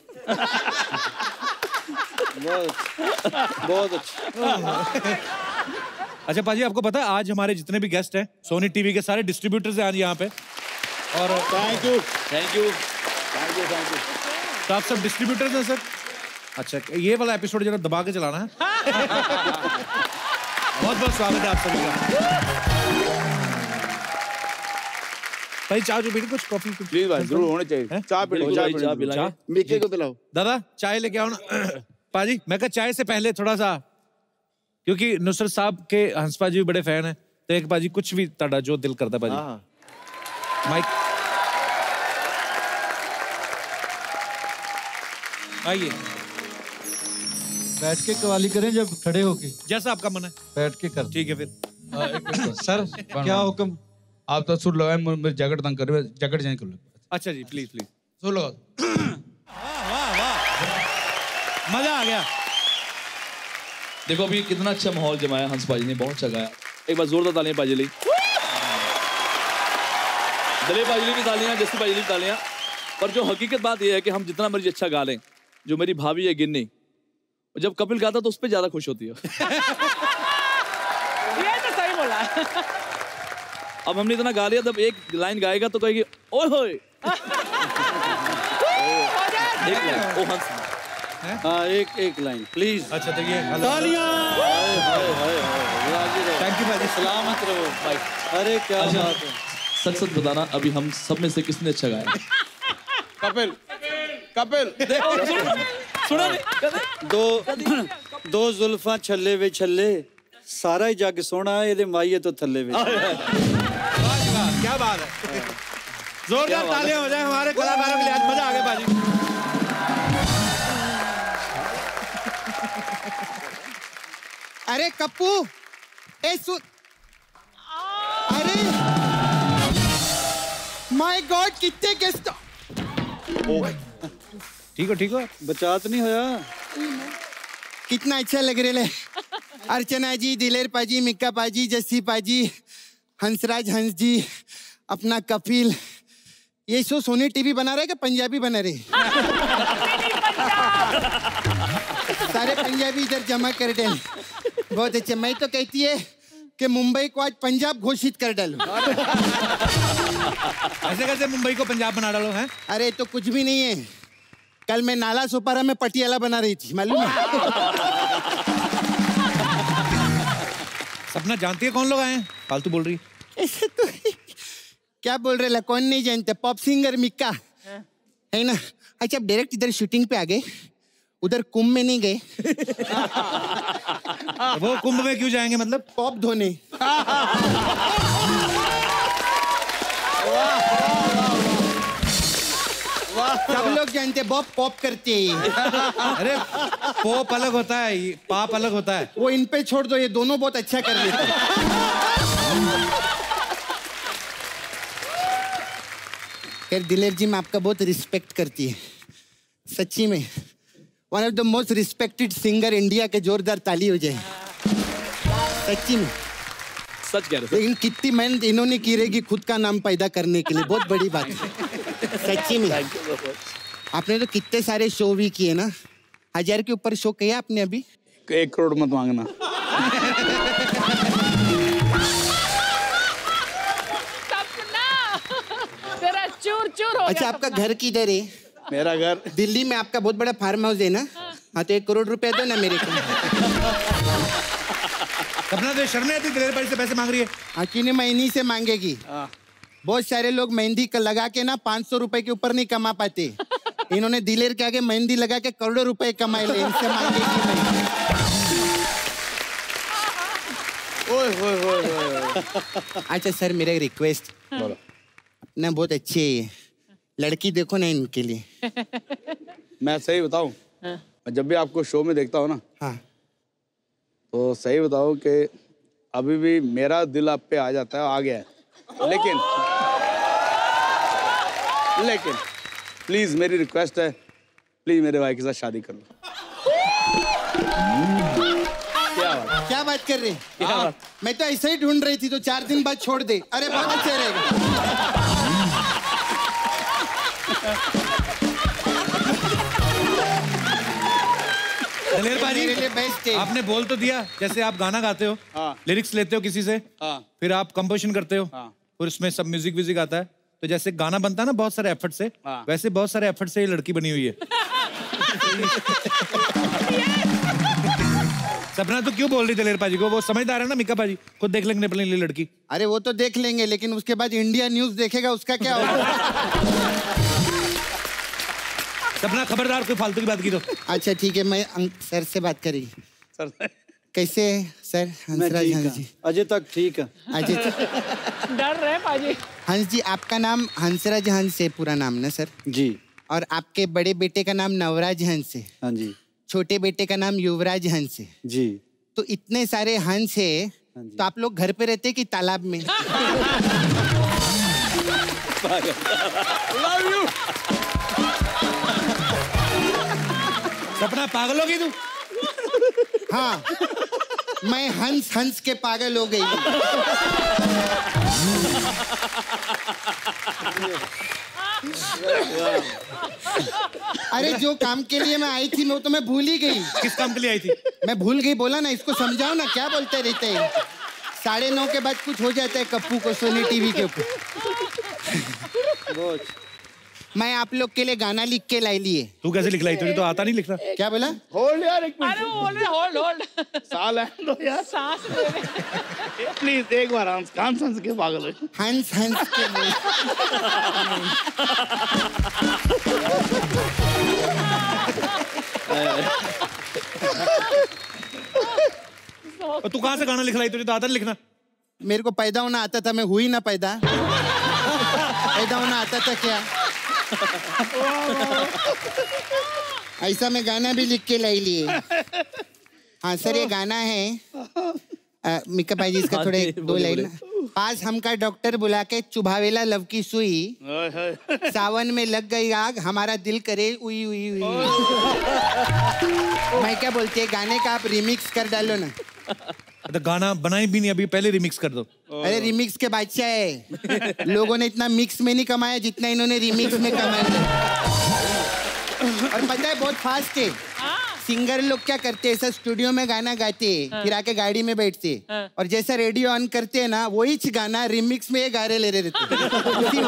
बहुत अच्छा। अच्छा पाजी, आपको पता है आज हमारे जितने भी गेस्ट हैं सोनी टीवी के सारे डिस्ट्रीब्यूटर्स हैं आज यहाँ पे। और thank you thank you thank you thank you. तो आप सब डिस्ट्रीब्यूटर्स हैं सर? अच्छा, ये वाला एपिसोड जरा दबा के चलाना है। बहुत बहुत स्वागत है आप सभी का। भाई चाय जो पीनी, कुछ कॉफी कुछ प्लीज भाई, जरूर होने चाहिए। चाय पी लो, चाय पी लो। मिक्के को पिलाओ। दादा चाय लेके आओ ना। पाजी मैं कहा चाय से पहले थोड़ा सा, क्योंकि नुसरत साहब के हंस पाजी भी बड़े फैन हैं, तो एक पाजी कुछ भी तड़ा जो दिल करता पाजी। माइक आइए, बैठ के कवाली करें जब खड़े होके? जैसा आपका मन है बैठ के कर। ठीक है फिर। सर क्या हुक्म? आप तो सुर लगाए, मेरे जैकेट तंग कर रहे, जैकेट चेंज कर लो। अच्छा जी प्लीज प्लीज। सुर लगा। वाह वाह, मजा आ गया। देखो अभी कितना अच्छा माहौल जमाया हंस पाजी ने, बहुत अच्छा गाया। एक बार जोरदार तालियां पाजी ली, दले पाजी ली भी तालियां, जस्सी पाजी ली भी तालियां। पर जो हकीकत बात यह है कि हम जितना मर्जी अच्छा गा लें, जो मेरी भाभी है गिन्नी, जब कपिल गाता तो उस पर ज्यादा खुश होती है। ये तो सही बोला। अब हमने इतना गा लिया, तब एक लाइन गाएगा तो कहेगी ओए होए। एक लाइन, ओ हंस। हाँ एक एक लाइन प्लीज। अच्छा तो ये तालियां। थैंक यू भाई, सलामत रहो भाई। अरे क्या अच्छा, बात है। सच सच बताना, अभी हम सब में से किसने अच्छा गाया? कपिल, कपिल सुना नहीं? दो दो जुल्फा छल्ले वे छल्ले, सारा ही जग सोना ये माइये तो थल्ले वे। क्या बात है, जोरदार तालियां हो जाए हमारे कलाकारों के लिए। आज मजा आ गया बाजी। अरे कप्पू, ए सु अरे माय गॉड, कितने गेस्ट। ठीक हो ठीक हो, बचा तो नहीं होया। कितना अच्छा लग रहा है। अर्चना जी, दिलेर पाजी, मिक्का पाजी, जस्सी पाजी, हंसराज हंस जी, अपना कपिल। ये शो सोनी टीवी बना रहे कि पंजाबी बना रहे? सारे पंजाबी इधर जमा कर डाल। बहुत अच्छा। मैं तो कहती है कि मुंबई को आज पंजाब घोषित कर डालो। ऐसे कैसे मुंबई को पंजाब बना डालो हैं? अरे तो कुछ भी नहीं है, कल मैं नाला सोपारा में पटियाला बना रही थी, मालूम है? सपना जानती है कौन लोग आए हैं? फालतू बोल रही ऐसे तो क्या बोल रहे ला, कौन नहीं जानते? पॉप सिंगर मिक्का है ना। अच्छा अब डायरेक्ट इधर शूटिंग पे आ गए, उधर कुंभ में नहीं गए? वो कुंभ में क्यों जाएंगे मतलब? पॉप धोने। सब लोग जानते हैं बॉब पॉप करते हैं। अरे पॉप अलग होता है, पाप अलग होता है। वो इन पे छोड़ दो, ये दोनों बहुत अच्छा कर लेते हैं। खैर दिलेर जी, मैं आपका बहुत रिस्पेक्ट करती है, सच्ची में। One of the most respected singer India के, जोरदार ताली हो जाए सच्ची में। सच कह रहे। लेकिन कितनी मेहनत इन्होंने की रहेगी खुद का नाम पैदा करने के लिए, बहुत बड़ी बात है सच्ची में। आपने तो कितने सारे शो भी किए ना, हजार के ऊपर शो किया आपने अभी। एक करोड़ मत मांगना। तेरा चूर चूर हो अच्छा गया। आपका घर किधर है? मेरा घर दिल्ली में। आपका बहुत बड़ा फार्म हाउस है ना? हाँ तो एक करोड़ रुपए दो ना मेरे को। सपना तो शर्म नहीं आती, दिलेर भाई से पैसे मांग रही है। अकीने महीने से मांगेगी। बहुत सारे लोग मेहंदी लगा के ना पाँच सौ रुपए के ऊपर नहीं कमा पाते। इन्होंने दिलेर के आगे मेहंदी लगा के करोड़ों रुपए कमाए ले, इनसे मांगेगी नहीं। ओए होए होए होए। अच्छा सर मेरा एक रिक्वेस्ट ना, बहुत अच्छी है लड़की, देखो ना इनके लिए। मैं सही बताऊं, मैं जब भी आपको शो में देखता हूँ ना, हाँ तो सही बताओ कि अभी भी मेरा दिल आप पे आ जाता है, आ गया है। लेकिन लेकिन प्लीज मेरी रिक्वेस्ट है, प्लीज मेरे भाई के साथ शादी कर लो। क्या बात क्या बात कर रहे हैं? हाँ, मैं तो ऐसे ही ढूंढ रही थी, तो चार दिन बाद छोड़ दे। अरे बहुत अच्छा रहेगा। दिलेर भाजी मेरे लिए बेस्ट है। आपने बोल तो दिया, जैसे आप गाना गाते हो, हाँ। लिरिक्स लेते हो किसी से, हाँ। फिर आप कंपोजिशन करते हो, हाँ। फिर उसमें सब म्यूजिक व्यूजिक आता है, तो जैसे गाना बनता है ना बहुत सारे एफर्ट से, हाँ। वैसे बहुत सारे एफर्ट से ये लड़की बनी हुई है। सपना तो क्यों बोल रही दलेर पाजी को? वो समझदार है ना मिका पाजी, खुद देख लेंगे अपने लिए लड़की। अरे वो तो देख लेंगे, लेकिन उसके बाद इंडिया न्यूज देखेगा, उसका क्या होगा? सपना खबरदार, कोई फालतू की बात की तो। अच्छा ठीक है, मैं सर से बात करेगी। सर कैसे सर? हंसराज हंस जी अजय तक ठीक है। अजय डर रहे पाजी। हंस जी, आपका नाम हंसराज हंस है पूरा नाम ना सर? जी। और आपके बड़े बेटे का नाम नवराज हंस है? हाँ जी। छोटे बेटे का नाम युवराज हंस है? जी। तो इतने सारे हंस है, तो आप लोग घर पे रहते कि तालाब में? Love you. सपना पागल होगी तू? हाँ, मैं हंस हंस के पागल हो गई। अरे जो काम के लिए मैं आई थी वो तो मैं भूल ही गई। किस काम के लिए आई थी? मैं भूल गई, बोला ना, इसको समझाओ ना, क्या बोलते रहते हैं। साढ़े नौ के बाद कुछ हो जाता है कप्पू को सोनी टीवी के ऊपर। मैं आप लोग के लिए गाना लिख के लाई लिए। तू कैसे लिख लाई? तुझे तो आता नहीं लिखना। क्या बोला? होल्ड यार एक अरे वो बोल रहे होल्ड होल्ड। साल है दो यार, सांस ले रहे। प्लीज एक बार हंस हंस हंस के पागल हो। हंस हंस के लिए। और तू कहाँ से गाना लिख लाई? तुझे तो आता नहीं लिखना। मेरे को पैदा होना आता था, मैं हुई ना पैदा। पैदा होना आता था क्या? ऐसा मैं गाना भी लिख के लाई लिए। हाँ सर, ये गाना है आ, मिका भाई जी, इसका थोड़े दो लाइन। पास हमका डॉक्टर बुला के चुभावेला लव की सुई, सावन में लग गई आग, हमारा दिल करे उई उई उई। मैं क्या बोलती है, गाने का आप रिमिक्स कर डालो ना। तो गाना बनाई भी नहीं अभी, पहले रिमिक्स कर दो। अरे रिमिक्स के बादशाह है, लोगों ने इतना मिक्स में नहीं कमाया जितना इन्होंने रिमिक्स में कमाया। और पता है बहुत फास्ट है। सिंगर लोग क्या करते हैं, ऐसा स्टूडियो में गाना गाते हैं, फिर आके गाड़ी में बैठते हैं, और जैसा रेडियो ऑन करते हैं ना, वही गाना रिमिक्स में गा रहे ले रहे रहते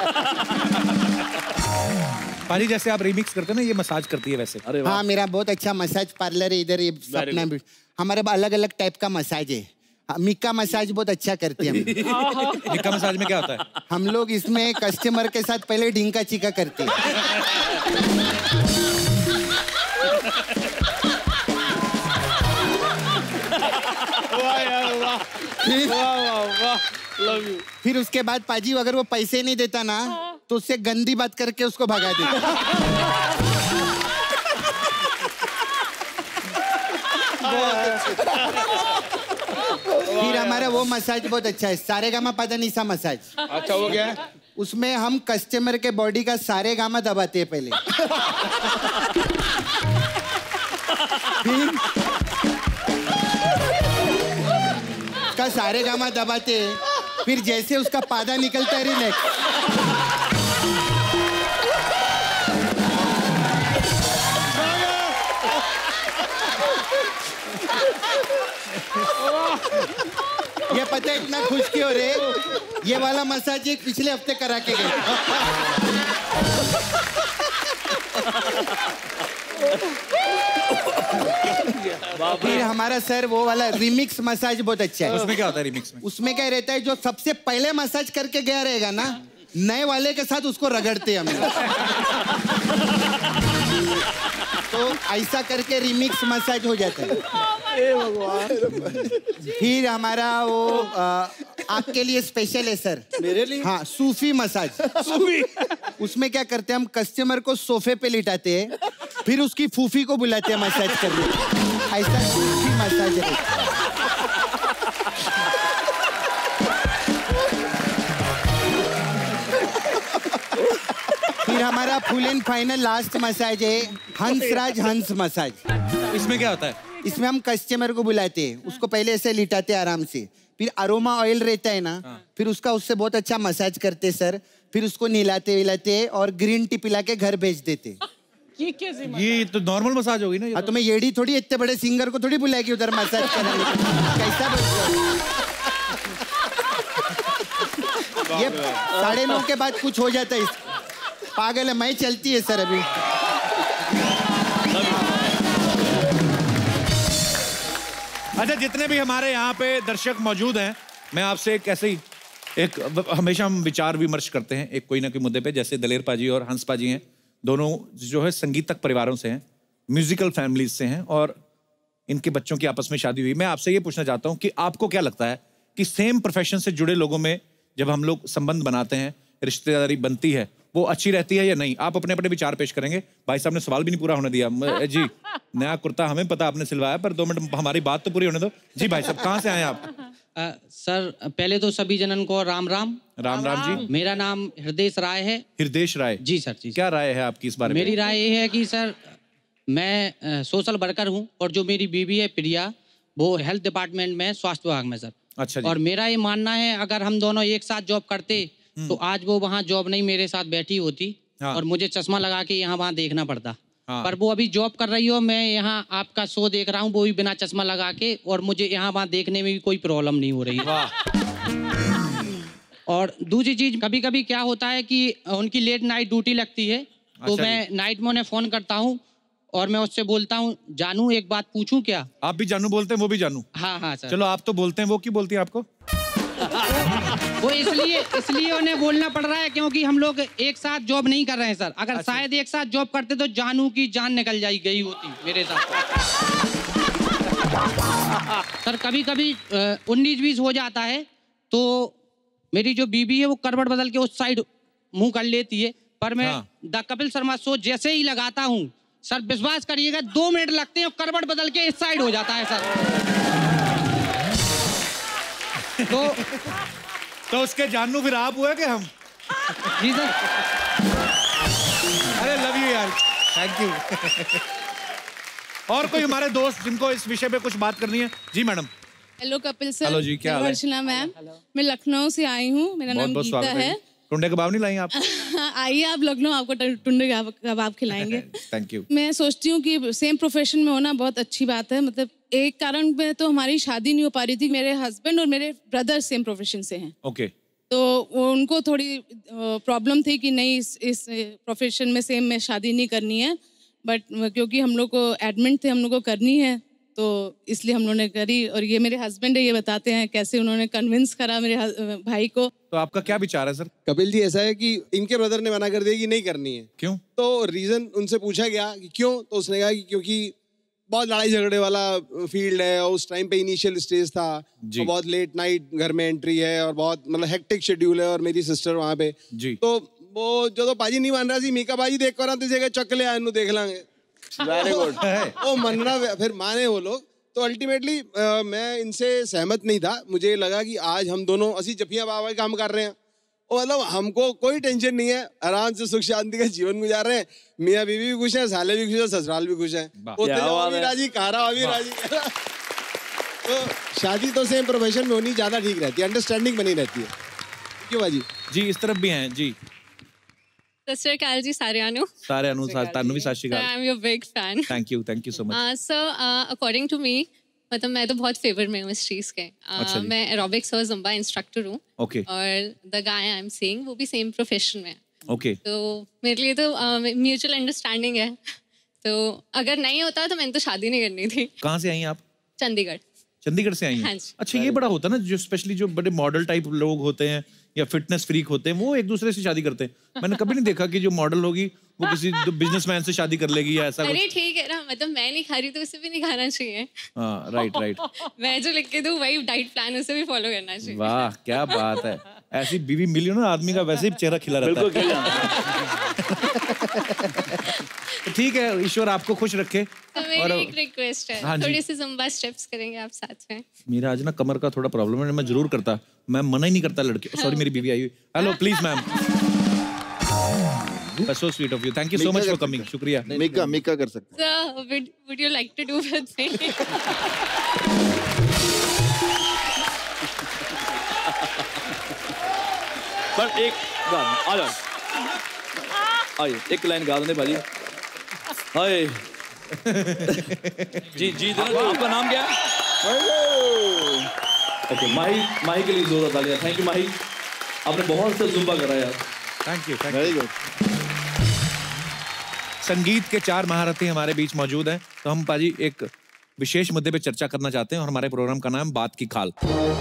पाजी जैसे आप रिमिक्स करते हैं ना, ये मसाज करती है वैसे। अरे हाँ, मेरा बहुत अच्छा मसाज पार्लर है इधर, ये सपना भी। हमारे अलग अलग टाइप का मसाज है। मिका मसाज बहुत अच्छा करते हैं हम। मिका मसाज में क्या होता है? हम लोग इसमें कस्टमर के साथ पहले ढींका चीका करते हैं। वाह यार वाह, वाह वाह वाह, लव यू। फिर उसके बाद पाजी अगर वो पैसे नहीं देता ना, तो उससे गंदी बात करके उसको भगा देता। फिर हमारा वो मसाज बहुत अच्छा है, सारे गामा पदा निशा मसाज। अच्छा वो क्या है? उसमें हम कस्टमर के बॉडी का सारे गामा दबाते हैं पहले। फिर उसका सारे गामा दबाते हैं, फिर जैसे उसका पादा निकलता है, रिलैक्स। ये पता है इतना खुश क्यों हो रहे? ये वाला मसाज एक पिछले हफ्ते करा के गए। फिर हमारा सर वो वाला रिमिक्स मसाज बहुत अच्छा है। उसमें क्या होता है रिमिक्स में? उसमें क्या रहता है, जो सबसे पहले मसाज करके गया रहेगा ना, नए वाले के साथ उसको रगड़ते हैं हम। तो ऐसा करके रिमिक्स मसाज हो जाता है। फिर हमारा वो आ, आपके लिए स्पेशल है सर। मेरे लिए? हाँ, सूफी मसाज। सूफी उसमें क्या करते हैं हम, कस्टमर को सोफे पे लिटाते हैं, फिर उसकी फूफी को बुलाते हैं मसाज करने। ऐसा सूफी मसाज है। फिर हमारा full and final last massage है हंस राज हंस मसाज। इसमें क्या होता है? इसमें हम कस्टमर को बुलाते हैं, उसको पहले ऐसे लिटाते हैं आराम से, फिर अरोमा ऑयल रहता है ना, फिर उसका उससे बहुत अच्छा मसाज करते सर, फिर उसको नहलाते विलाते और ग्रीन टी पिला के घर भेज देते। ये कैसे? ये तो नॉर्मल मसाज होगी ना। हाँ, तो मैं येड़ी थोड़ी, इतने बड़े सिंगर को थोड़ी बुलाएगी उधर मसाज करने। कैसा बोलते हो? ये साढ़े नौ के बाद कुछ हो जाता है। पागल है, मैं चलती है सर अभी। अच्छा, जितने भी हमारे यहाँ पे दर्शक मौजूद हैं, मैं आपसे एक ऐसे ही एक हमेशा हम विचार विमर्श करते हैं एक कोई ना कोई मुद्दे पे। जैसे दलेर पाजी और हंस पाजी हैं, दोनों जो है संगीतक परिवारों से हैं, म्यूजिकल फैमिलीज से हैं और इनके बच्चों की आपस में शादी हुई। मैं आपसे ये पूछना चाहता हूँ कि आपको क्या लगता है कि सेम प्रोफेशन से जुड़े लोगों में जब हम लोग संबंध बनाते हैं, रिश्तेदारी बनती है, वो अच्छी रहती है या नहीं? आप अपने अपने विचार पेश करेंगे। भाई साहब ने सवाल भी नहीं पूरा होने दिया। जी, नया कुर्ता हमें पता आपने सिलवाया, पर दो मिनट हमारी बात तो पूरी होने दो। जी भाई साहब, कहाँ से आए आप? आ, सर पहले तो सभी जनन को राम राम। राम राम जी। मेरा नाम हृदय राय है। हृदय राय जी सर जी। क्या राय है आपकी इस बारे में? मेरी राय ये है कि सर मैं आ, सोशल वर्कर हूँ और जो मेरी बीवी है प्रिया, वो हेल्थ डिपार्टमेंट में, स्वास्थ्य विभाग में सर। अच्छा जी। और मेरा ये मानना है अगर हम दोनों एक साथ जॉब करते तो आज वो वहाँ जॉब नहीं मेरे साथ बैठी होती। हाँ। और मुझे चश्मा लगा के यहाँ वहाँ देखना पड़ता। हाँ। पर वो अभी जॉब कर रही हो, मैं यहाँ आपका शो देख रहा हूँ, वो भी बिना चश्मा लगा के, और मुझे यहाँ वहाँ देखने में भी कोई प्रॉब्लम नहीं हो रही है। और दूसरी चीज, कभी कभी क्या होता है कि उनकी लेट नाइट ड्यूटी लगती है, तो अच्छा मैं नाइट में उन्हें फोन करता हूँ और मैं उससे बोलता हूँ, जानू एक बात पूछूं क्या? आप भी जानू बोलते हैं, वो भी जानू? हाँ हाँ सर। चलो आप तो बोलते हैं, वो क्यों बोलती है आपको? वो इसलिए इसलिए उन्हें बोलना पड़ रहा है क्योंकि हम लोग एक साथ जॉब नहीं कर रहे हैं सर। अगर अच्छा। शायद एक साथ जॉब करते तो जानू की जान निकल जाई गई होती मेरे साथ। सर कभी कभी उन्नीस बीस हो जाता है तो मेरी जो बीबी है वो करवट बदल के उस साइड मुंह कर लेती है, पर मैं हाँ। द कपिल शर्मा शो जैसे ही लगाता हूँ सर, विश्वास करिएगा दो मिनट लगते हैं और करवट बदल के इस साइड हो जाता है सर। तो तो उसके जानू फिर आप हुए कि हम? जी सर। अरे लव यू यार, थैंक यू। और कोई हमारे दोस्त जिनको इस विषय पे कुछ बात करनी है? जी madam. Hello Kapil sir. Hello जी, क्या हाल है? अर्चना मैम, मैं लखनऊ से आई हूँ, मेरा नाम गीता है। टुंडे कबाब नहीं लाई आप? आइए आप लखनऊ, आपको टुंडे कबाब खिलाएंगे। Thank you. मैं सोचती हूँ कि सेम प्रोफेशन में होना बहुत अच्छी बात है। मतलब एक कारण में तो हमारी शादी नहीं हो पा रही थी, मेरे हस्बैंड और मेरे ब्रदर सेम प्रोफेशन से हैं। ओके। तो वो उनको थोड़ी प्रॉब्लम थी कि नहीं इस, इस प्रोफेशन में सेम में शादी नहीं करनी है, बट क्योंकि हम लोग को एडमिट थे, हम लोग को करनी है, तो इसलिए हम लोगों ने करी। और ये मेरे हस्बैंड है, ये बताते हैं कैसे उन्होंने कन्विंस करा मेरे भाई को। तो आपका क्या विचार है सर? कपिल जी, ऐसा है कि इनके ब्रदर ने मना कर दिया कि नहीं करनी है। क्यों? तो रीजन उनसे पूछा गया कि क्यों, तो उसने कहा कि क्योंकि बहुत लड़ाई झगड़े वाला फील्ड है और उस टाइम पे इनिशियल स्टेज था, और बहुत लेट नाइट घर में एंट्री है और बहुत मतलब हेक्टिक शेड्यूल है, और मेरी सिस्टर वहाँ पे जी। तो वो जो तो पाजी नहीं मान रहा सी, मीका पाजी देख कर तुझे चक ले आनू देख लांगे। Very good. वो मनना फिर माने वो लोग। तो अल्टीमेटली मैं इनसे सहमत नहीं था। मुझे लगा कि आज हम दोनों असी जफिया बाबा काम कर रहे हैं, और मतलब हमको कोई टेंशन नहीं है, आराम से सुख शांति का जीवन गुजार रहे हैं। मियाँ बीवी भी खुश है, साले भी खुश है, ससुराल भी खुश है, भी राजी, कारा भी राजी। तो शादी तो सेम प्रोफेशन में होनी ज्यादा ठीक रहती है, अंडरस्टैंडिंग बनी रहती है। क्यों बाजी? जी इस तरफ भी हैं जी। सत श्री अकाल जी सारिਆਂ ਨੂੰ। सारिਆਂ ਨੂੰ ਤੁਹਾਨੂੰ ਵੀ ਸਤਿ ਸ਼੍ਰੀ ਅਕਾਲ। I am your big fan. Thank you, thank you so much. Sir according to me, मतलब मैं तो बहुत फेवर में हूँ इस चीज़ के। uh, अच्छा मैं एरोबिक्स और ज़ुम्बा इंस्ट्रक्टर हूँ। ओके। और the guy I am saying वो भी सेम प्रोफेशन में है। ओके। तो मेरे लिए तो म्यूचुअल uh, अंडरस्टैंडिंग है। तो अगर नहीं होता तो मैंने तो शादी नहीं करनी थी। कहाँ से आई आप? चंडीगढ़। चंडीगढ़ से आई हैं? हाँ जी। अच्छा ये बड़ा होता है ना, जो स्पेशली जो बड़े मॉडल टाइप लोग होते हैं या फिटनेस फ्रीक होते हैं, वो एक दूसरे से शादी करते हैं। मैंने कभी नहीं देखा कि जो मॉडल होगी वो किसी बिजनेसमैन से शादी कर लेगी या ऐसा। अरे ठीक है ना, मतलब मैं नहीं खा रही तो उसे भी नहीं खाना चाहिए। हाँ राइट राइट। मैं जो लिख के दूँ वही डाइट प्लान उसे भी फॉलो करना चाहिए। वाह क्या बात है, ऐसी बीवी मिली हो ना, आदमी का वैसे ही चेहरा खिला रहता है। ठीक है, ईश्वर आपको खुश रखे। तो मेरी और एक रिक्वेस्ट है, हाँ थोड़ी सी ज़ुम्बा स्टेप्स करेंगे आप साथ में? मेरा आज ना कमर का थोड़ा प्रॉब्लम है, मैं जरूर करता, मैं मना ही नहीं करता लड़के। सॉरी मेरी बीवी आई हुई। Hello please ma'am. So sweet of you, thank you so much for coming. शुक्रिया। मिका मिका कर सकते हैं। Sir would you like to do with me? Sir एक गाना आ जाओ, आइए एक लाइन गा दें भाजी। हाय जी जी जरा, आपका नाम क्या है? ओके माही, माही के लिए जोरदार तालियां। थैंक यू माही, आपने बहुत से जुम्बा करा यार। Thank you, very good. संगीत के चार महारथी हमारे बीच मौजूद हैं, तो हम पाजी एक विशेष मुद्दे पे चर्चा करना चाहते हैं और हमारे प्रोग्राम का नाम बात की खाल।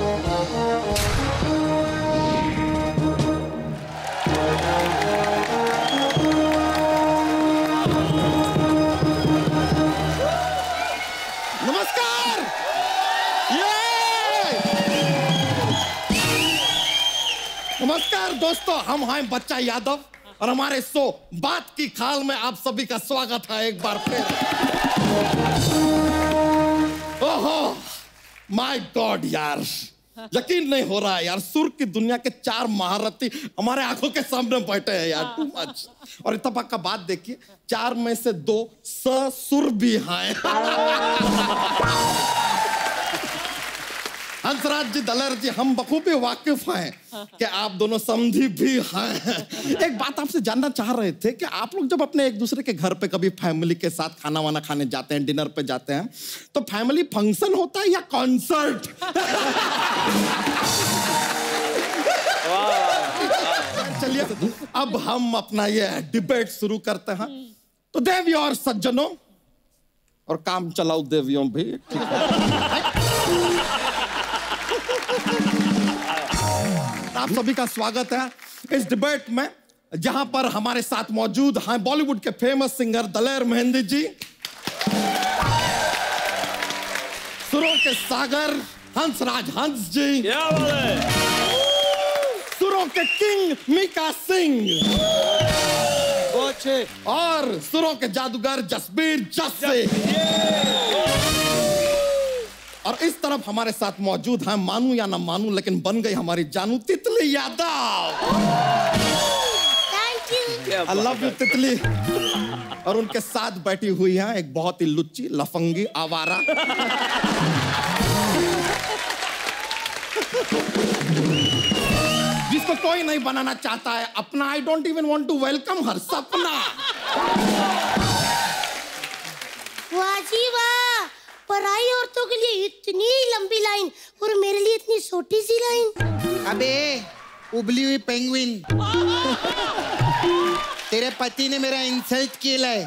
नमस्कार। नमस्कार दोस्तों, हम हैं बच्चा यादव और हमारे शो बात की खाल में आप सभी का स्वागत है एक बार फिर। ओहो माय गॉड यार, यकीन नहीं हो रहा है यार, सुर की दुनिया के चार महारथी हमारे आंखों के सामने बैठे हैं यार, टू मच। और इत्तेफाक का बात देखिए, चार में से दो ससुर भी हैं। हंस राज जी, दलेर जी, हम बखूबी वाकिफ हैं कि आप दोनों समझी भी हैं। एक बात आपसे जानना चाह रहे थे कि आप लोग जब अपने एक दूसरे के घर पे कभी फैमिली के साथ खाना वाना खाने जाते हैं, डिनर पे जाते हैं, तो फैमिली फंक्शन होता है या कॉन्सर्ट? चलिए अब हम अपना ये डिबेट शुरू करते हैं। तो देवियों और सज्जनों, और काम चलाओ देवियों भी, आप सभी का स्वागत है इस डिबेट में, जहां पर हमारे साथ मौजूद हैं बॉलीवुड के फेमस सिंगर दलेर मेहंदी जी, सुरों के सागर हंस राज हंस जी, सुरों के किंग मीका सिंह, और सुरों के जादूगर जसबीर जस्सी। और इस तरफ हमारे साथ मौजूद हैं, मानू या ना मानू लेकिन बन गई हमारी जानू, Titli Yadav. Thank you. I love you Titli. और उनके साथ बैठी हुई हैं एक बहुत ही लुच्ची, लफंगी, आवारा, जिसको कोई नहीं बनाना चाहता है अपना। I don't even want to welcome her, Sapna. वाह जी वाह, पराई औरतों के लिए इतनी लंबी लाइन और मेरे लिए इतनी छोटी सी लाइन। अबे उबली हुई पेंगुइन, तेरे पति ने मेरा इंसल्ट किया है।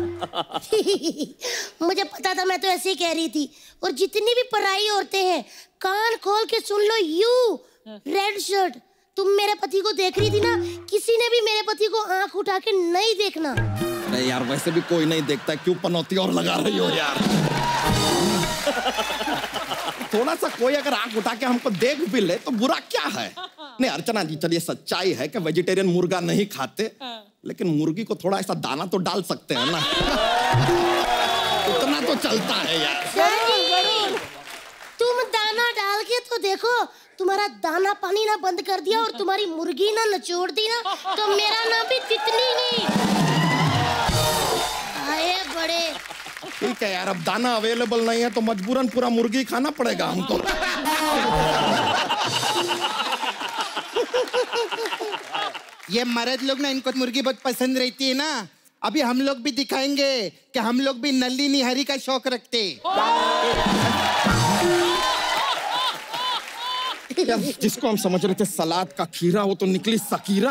मुझे पता था, मैं तो ऐसे ही कह रही थी। और जितनी भी पराई औरतें हैं, कान खोल के सुन लो। यू रेड शर्ट, तुम मेरे पति को देख रही थी ना, किसी ने भी मेरे पति को आंख उठा के नहीं देखना। अरे यार, वैसे भी कोई नहीं देखता, क्यों पनौती और लगा रही हो यार। थोड़ा सा कोई अगर आंख उठा के हमको देख भी ले तो बुरा क्या है? नहीं अर्चना जी, चलिए सच्चाई है कि वेजिटेरियन मुर्गा नहीं खाते, लेकिन मुर्गी को थोड़ा ऐसा दाना तो डाल सकते हैं ना। उतना तो चलता है यार। तुम दाना डाल के तो देखो, तुम्हारा दाना पानी ना बंद कर दिया और तुम्हारी मुर्गी ना नचोड़ दी ना, तो मेरा नाम भी तितली नहीं। आए बड़े। ठीक है यार, अब दाना अवेलेबल नहीं है तो मजबूरन पूरा मुर्गी खाना पड़ेगा हमको। ये मर्द लोग ना, इनको मुर्गी बहुत पसंद रहती है ना। अभी हम लोग भी दिखाएंगे कि हम लोग भी नल्ली निहारी का शौक रखते। जिसको हम समझ रहे थे सलाद का खीरा, वो तो निकली सकीरा।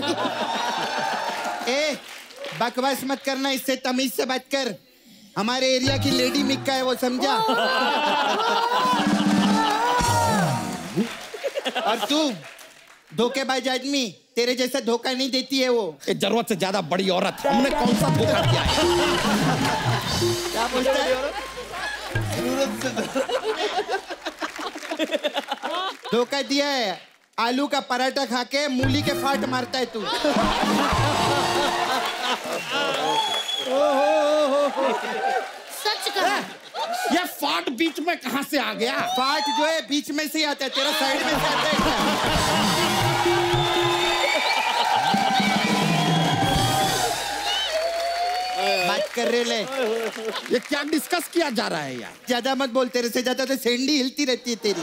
ए, बकवास मत करना, इससे तमीज से बात कर। हमारे एरिया की लेडी मिक्का है वो, समझा? और तू धोखेबाज आदमी, तेरे जैसा धोखा नहीं देती है वो। जरूरत से ज्यादा बड़ी औरत, हमने कौन सा धोखा किया है? क्या बोलता है? धोखा दिया है। आलू का पराठा खा के मूली के फाट मारता है तू। सच कहा। ये फाट बीच में कहां से आ गया? फाट जो है बीच में से ही आता है, तेरा साइड में से आता है क्या? बात कर रहे ले। ये क्या डिस्कस किया जा रहा है यार? ज्यादा मत बोल, तेरे से ज्यादा तो सेंडी हिलती रहती है तेरी।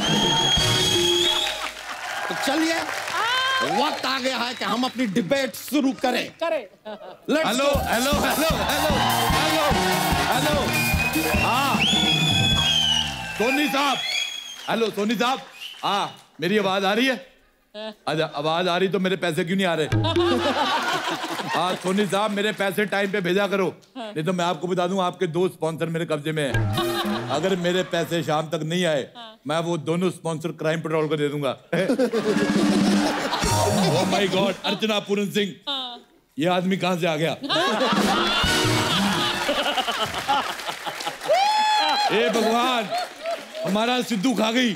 तो चलिए, वक्त आ गया है कि हम अपनी डिबेट शुरू करें। करें। Hello hello hello hello hello hello हाँ सोनी साहब, हेलो सोनी साहब, हाँ मेरी आवाज आ रही है? अच्छा आवाज आ रही तो मेरे पैसे क्यों नहीं आ रहे? हाँ सोनी साहब, मेरे पैसे टाइम पे भेजा करो, नहीं तो मैं आपको बता दूं आपके दो स्पॉन्सर मेरे कब्जे में है। अगर मेरे पैसे शाम तक नहीं आए मैं वो दोनों स्पॉन्सर क्राइम पेट्रोल को दे दूंगा। Oh my god, Archana Puran Singh, ये आदमी कहां से आ गया? ए भगवान, हमारा सिद्धू खा गई।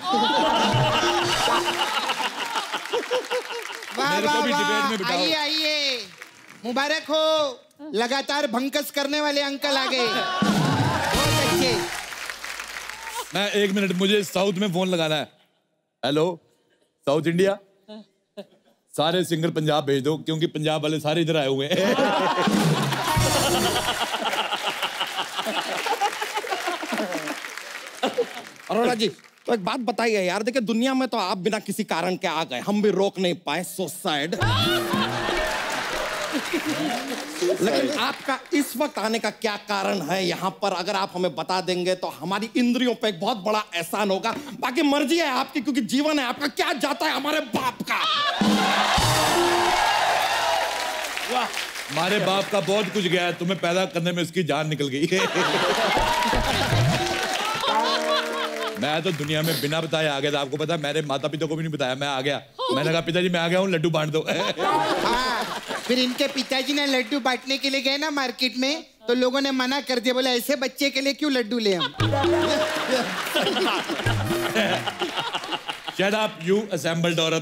वाह मेरे को वाह भी डिबेट वाह, में बिठाओ। आइए आइए, मुबारक हो, लगातार भंकस करने वाले अंकल आ गए। बहुत अच्छे। मैं एक मिनट, मुझे साउथ में फोन लगाना है। हेलो साउथ इंडिया, सारे सिंगर पंजाब भेज दो क्योंकि पंजाब वाले सारे इधर आए हुए हैं। अरोड़ा जी, तो एक बात बताइए यार, देखिए दुनिया में तो आप बिना किसी कारण के आ गए, हम भी रोक नहीं पाए, सो सैड। लेकिन आपका इस वक्त आने का क्या कारण है यहाँ पर? अगर आप हमें बता देंगे तो हमारी इंद्रियों पे एक बहुत बड़ा एहसान होगा। बाकी मर्जी है आपकी, क्योंकि जीवन है आपका, क्या जाता है हमारे बाप का। वाह, हमारे बाप का बहुत कुछ गया है, तुम्हें पैदा करने में उसकी जान निकल गई। मैं तो दुनिया में बिना बताए आ गया था। आपको पता है, मेरे माता पिता को भी नहीं बताया, मैं आ गया। मैंने कहा पिताजी मैं आ गया हूँ, लड्डू बांट दो। हाँ, फिर इनके पिताजी ने लड्डू बांटने के लिए गए ना मार्केट में, तो लोगों ने मना कर दिया, बोला ऐसे बच्चे के लिए क्यों लड्डू ले हम। Shut up, you assembled औरत।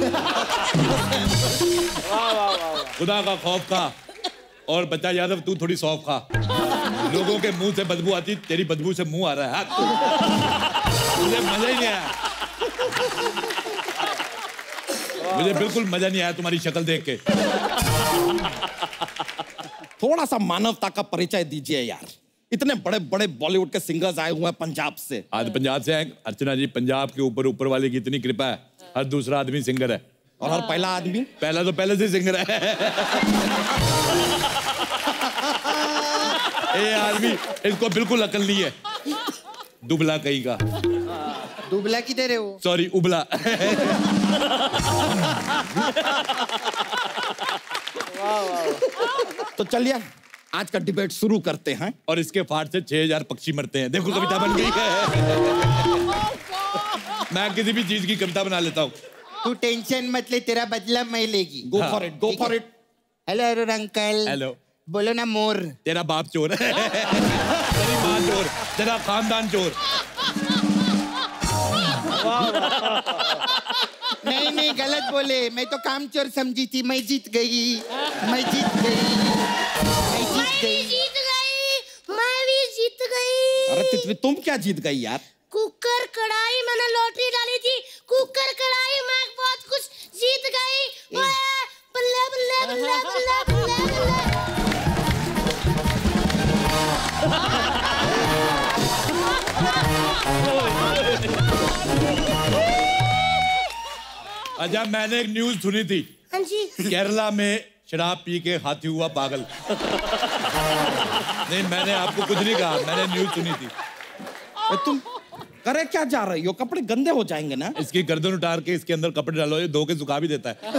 खुदा का खौफ खा, और बच्चा यादव तू थोड़ी सौंफ खा। लोगों के मुंह से बदबू आती, तेरी बदबू से मुंह आ रहा है। मुझे मजा ही नहीं आया, मुझे बिल्कुल मजा नहीं आया तुम्हारी शक्ल देख के। थोड़ा सा मानवता का परिचय दीजिए यार, इतने बड़े बड़े बॉलीवुड के सिंगर्स आए हुए हैं पंजाब से। आज पंजाब से हैं अर्चना जी, पंजाब के ऊपर ऊपर वाले की इतनी कृपा है, हर दूसरा आदमी सिंगर है। और हर पहला आदमी? पहला तो पहले से सिंगर है। ए आदमी, इसको बिल्कुल अकल नहीं है, दुबला कहीं का। दुबला किधर है वो? सॉरी, उबला। तो चलिए आज का डिबेट शुरू करते हैं। और इसके फाट से छह हजार पक्षी मरते हैं। देखो कविता बन गई है। मैं किसी भी चीज की कविता बना लेता हूँ। तू टेंशन मत ले, तेरा बदला मैं लेगी। Go for it, go for it. Hello hello uncle. Hello. बोलो ना मोर। तेरा बाप चोर है। तेरी माँ चोर, तेरा खानदान चोर। नहीं नहीं, गलत बोले, मैं तो काम चोर समझी थी। मैं जीत गई, मैं जीत गई, मैं जीत गई, जीत गई, मैं भी जीत गई। अरे तितली तुम क्या जीत गई यार? कुकर कढ़ाई, मैंने लॉटरी डाली थी, कुकर कढ़ाई, मैं बहुत कुछ जीत गई। बल्ले बल्ले बल्ले बल्ले बल्ले बल्ले। अच्छा, मैंने एक न्यूज सुनी थी। हाँ जी। केरला में शराब पी के हाथी हुआ पागल। नहीं, मैंने आपको कुछ नहीं कहा, मैंने न्यूज सुनी थी। तुम करे क्या जा रही हो? कपड़े गंदे हो जाएंगे ना। इसकी गर्दन उतार के इसके अंदर कपड़े डालो, ये धो के सुखा भी देता है।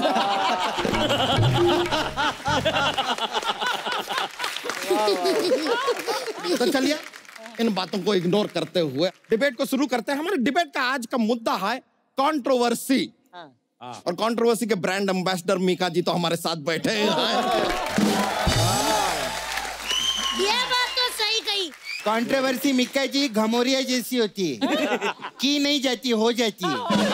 तो चलिए इन बातों को इग्नोर करते हुए डिबेट को शुरू करते हैं। हमारे डिबेट का आज का मुद्दा है कंट्रोवर्सी। और कंट्रोवर्सी के ब्रांड एम्बेसडर मीका जी तो हमारे साथ बैठे हैं। ये बात तो सही कही। कंट्रोवर्सी मीका जी घमोरिया जैसी होती है, की नहीं जाती, हो जाती है।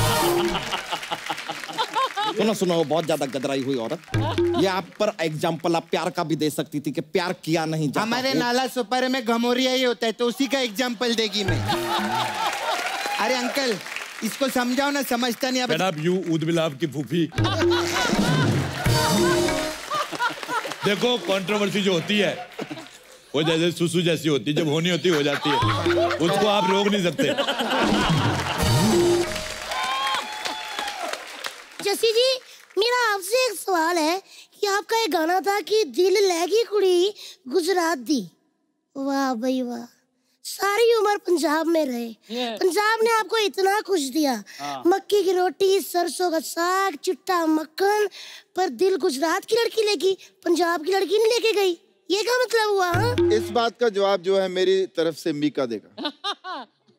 सुनो सुनो, बहुत ज्यादा गदराई हुई औरत। ये आप पर एग्जाम्पल आप प्यार का भी दे सकती थी कि प्यार किया नहीं जाता। हमारे नाला सुपारे में घमोरिया ही होता है, तो उसी का एग्जाम्पल देगी मैं। अरे अंकल, इसको समझाओ ना, समझता नहीं। अब यू ऊद-बिलाव की फूफी। देखो कंट्रोवर्सी जो होती है वो जैसे सुसु जैसी होती है, जब होनी होती हो जाती है, उसको आप रोक नहीं सकते। जसी जी, मेरा आपसे एक सवाल है कि आपका एक गाना था कि दिल लहगी कुड़ी गुजरात दी। वाह भाई वाह, सारी उम्र पंजाब में रहे, yeah. पंजाब ने आपको इतना कुछ दिया, हाँ. मक्की की रोटी, सरसों का साग, चिट्टा मक्खन, पर दिल गुजरात की लड़की लेगी, पंजाब की लड़की नहीं लेके गई। ये क्या मतलब हुआ? हा? इस बात का जवाब जो है मेरी तरफ से मीका देगा।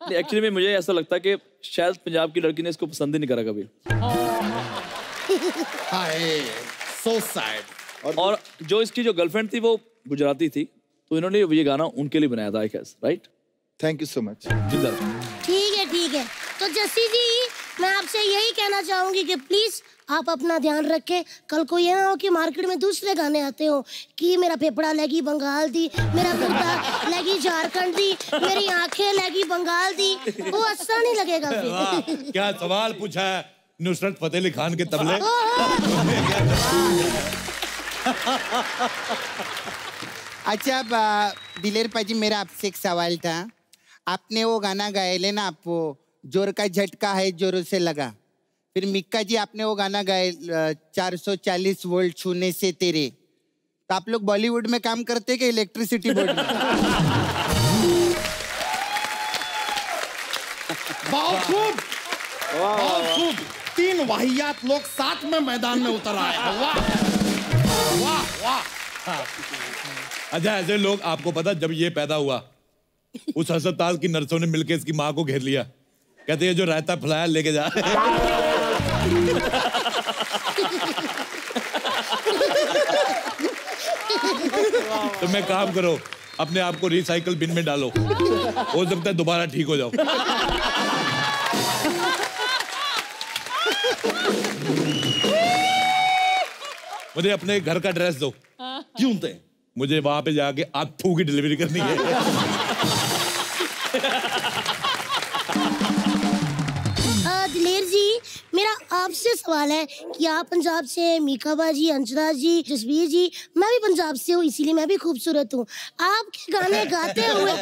एक्चुअली में मुझे ऐसा लगता है कि शायद पंजाब की लड़की ने इसको पसंद ही नहीं करा कभी। हाय, so sad। और, और जो इसकी जो गर्लफ्रेंड थी वो गुजराती थी, तो इन्होंने ये गाना उनके लिए बनाया था, I guess, right? Thank you so much. ठीक है ठीक है, तो जस्सी जी मैं आपसे यही कहना चाहूंगी कि प्लीज आप अपना ध्यान रखें। कल को ये ना हो कि मार्केट में दूसरे गाने आते हो कि मेरा फेफड़ा लगी बंगाल दी, मेरा कुर्ता लगी झारखंड दी, मेरी आंखें लगी बंगाल दी, वो अच्छा नहीं लगेगा फिर। क्या सवाल पूछा है नुसरत फतेह अली खान के तबले। अच्छा दिलेर पाजी, मेरा आपसे एक सवाल था। आपने वो गाना गाया ले ना, आप वो जोर का झटका है जोरों से लगा, फिर मिक्का जी आपने वो गाना गाया चार सौ चालीस वोल्ट छूने से तेरे, तो आप लोग बॉलीवुड में काम करते क्या इलेक्ट्रिसिटी बोर्ड में? बहुत खूब, बहुत खूब। तीन वाहियात लोग साथ में मैदान में उतर आए। वाह वाह वाह। अच्छा, ऐसे लोग, आपको पता जब ये पैदा हुआ उस अस्पताल की नर्सों ने मिलकर इसकी माँ को घेर लिया, कहते हैं जो रायता फुलाया लेके जा। तो मैं काम करो, अपने आप को रिसाइकल बिन में डालो, हो सकता है दोबारा ठीक हो जाओ। मुझे अपने घर का एड्रेस दो। क्यों दे? मुझे वहां पे जाके आलू की डिलीवरी करनी है। दिलेर जी, मेरा आपसे सवाल है कि आप पंजाब से, मीका बाजी, हंस राज जी, जसबीर जी, मैं भी पंजाब से हूँ, इसीलिए मैं भी खूबसूरत हूँ। आपके गाने गाते हुए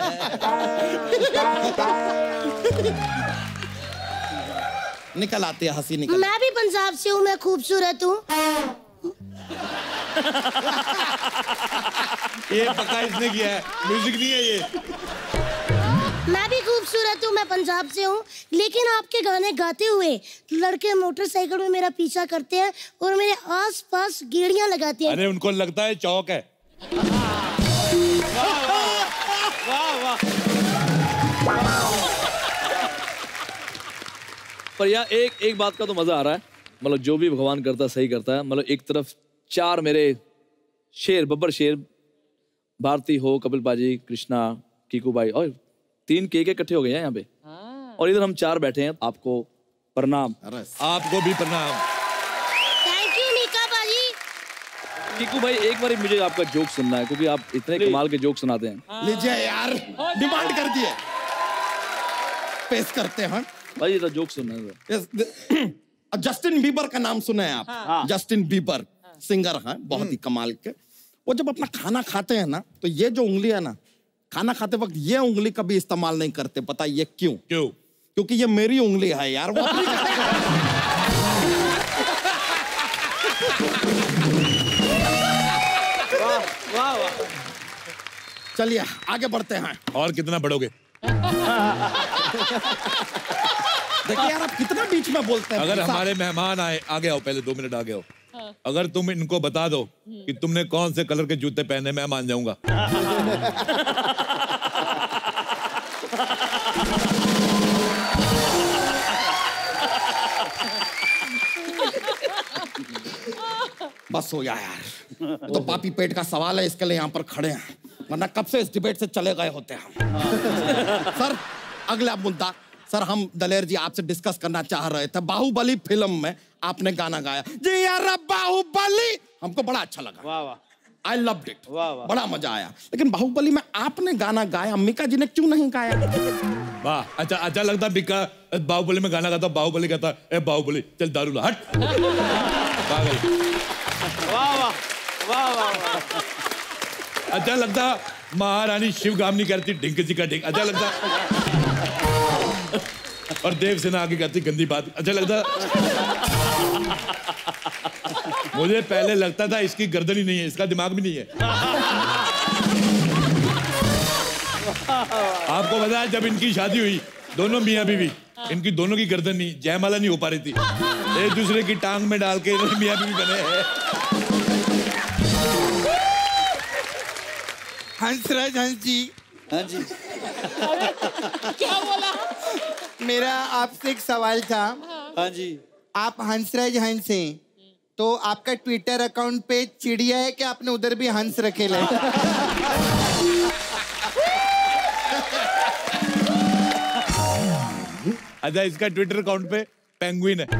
निकल आती है हंसी निकल। मैं भी पंजाब से हूँ, मैं खूबसूरत हूँ। ये पक्का इसने किया है, म्यूजिक नहीं है ये। मैं भी खूबसूरत हूँ, मैं पंजाब से हूँ, लेकिन आपके गाने गाते हुए लड़के मोटरसाइकिल में मेरा पीछा करते हैं और मेरे आसपास गेड़ियां लगाते हैं। अरे उनको लगता है चौक है। वाह वाह। पर यार एक एक बात का तो मजा आ रहा है, मतलब जो भी भगवान करता है सही करता है। मतलब एक तरफ चार मेरे शेर, बब्बर शेर, भारती हो, कपिल पाजी, कृष्णा, कीकू भाई, और तीन के के इकट्ठे हो गए हैं यहाँ पे, और इधर हम चार बैठे हैं। आपको प्रणाम। आपको भी प्रणाम। थैंक यू मीका बाजी। कीकू भाई एक बार मुझे आपका जोक सुनना है, क्योंकि आप इतने कमाल के जोक सुनाते हैं। लीजिए यार, डिमांड कर दिए, पेश करते हैं भाई, ये जोक सुनना है। जस्टिन बीबर का नाम सुना है आप? हाँ। जस्टिन बीबर सिंगर हैं, बहुत ही कमाल के। वो जब अपना खाना खाते हैं ना, तो ये जो उंगली है ना, खाना खाते वक्त ये उंगली कभी इस्तेमाल नहीं करते। पता ये क्यों? क्यों? क्योंकि ये मेरी उंगली है यार। वो वाह वाह। चलिए आगे बढ़ते हैं। और कितना बढ़ोगे? देखिए यार, आप कितना बीच में बोलते हैं। अगर हमारे मेहमान आए, आगे आओ, पहले दो मिनट आगे आओ। हाँ। अगर तुम इनको बता दो कि तुमने कौन से कलर के जूते पहने, मैं मान जाऊंगा। बस हो गया यार, तो पापी पेट का सवाल है, इसके लिए यहाँ पर खड़े हैं, वरना कब से इस डिबेट से चले गए होते हैं। सर अगला मुद्दा, सर हम दलेर जी आपसे डिस्कस करना चाह रहे थे। बाहुबली फिल्म में आपने गाना गाया जी यार, बाहुबली, हमको बड़ा अच्छा लगा। वाह वाह, आई लव्ड इट, बड़ा मजा आया। लेकिन बाहुबली में आपने गाना गाया, मिका जी ने क्यों नहीं गाया? वाह, अच्छा अच्छा लगता मिका बाहुबली में गाना गाता, बाहुबली कहता ए बाहुबली चल दारू ला, हट। पागल। वाह वाह वाह वाह। अच्छा लगता महारानी शिवगामिनी करती ढिंक जी का ढिंक, अच्छा लगता। और देव सेना आगे कहती गंदी बात, अच्छा लगता। मुझे पहले लगता था इसकी गर्दन ही नहीं है, इसका दिमाग भी नहीं है। आपको पता है जब इनकी शादी हुई, दोनों मियां बीवी, इनकी दोनों की गर्दन नहीं, जयमाला नहीं हो पा रही थी, एक दूसरे की टांग में डाल के मियां बीवी बने हैं। हंस राज हंस जी, हाँ जी। क्या बोला? मेरा आपसे एक सवाल था। हाँ जी। आप हंसराज हंस हैं, तो आपका ट्विटर अकाउंट पे चिड़िया है कि आपने उधर भी हंस रखे ले? अच्छा, इसका ट्विटर अकाउंट पे पेंगुइन है।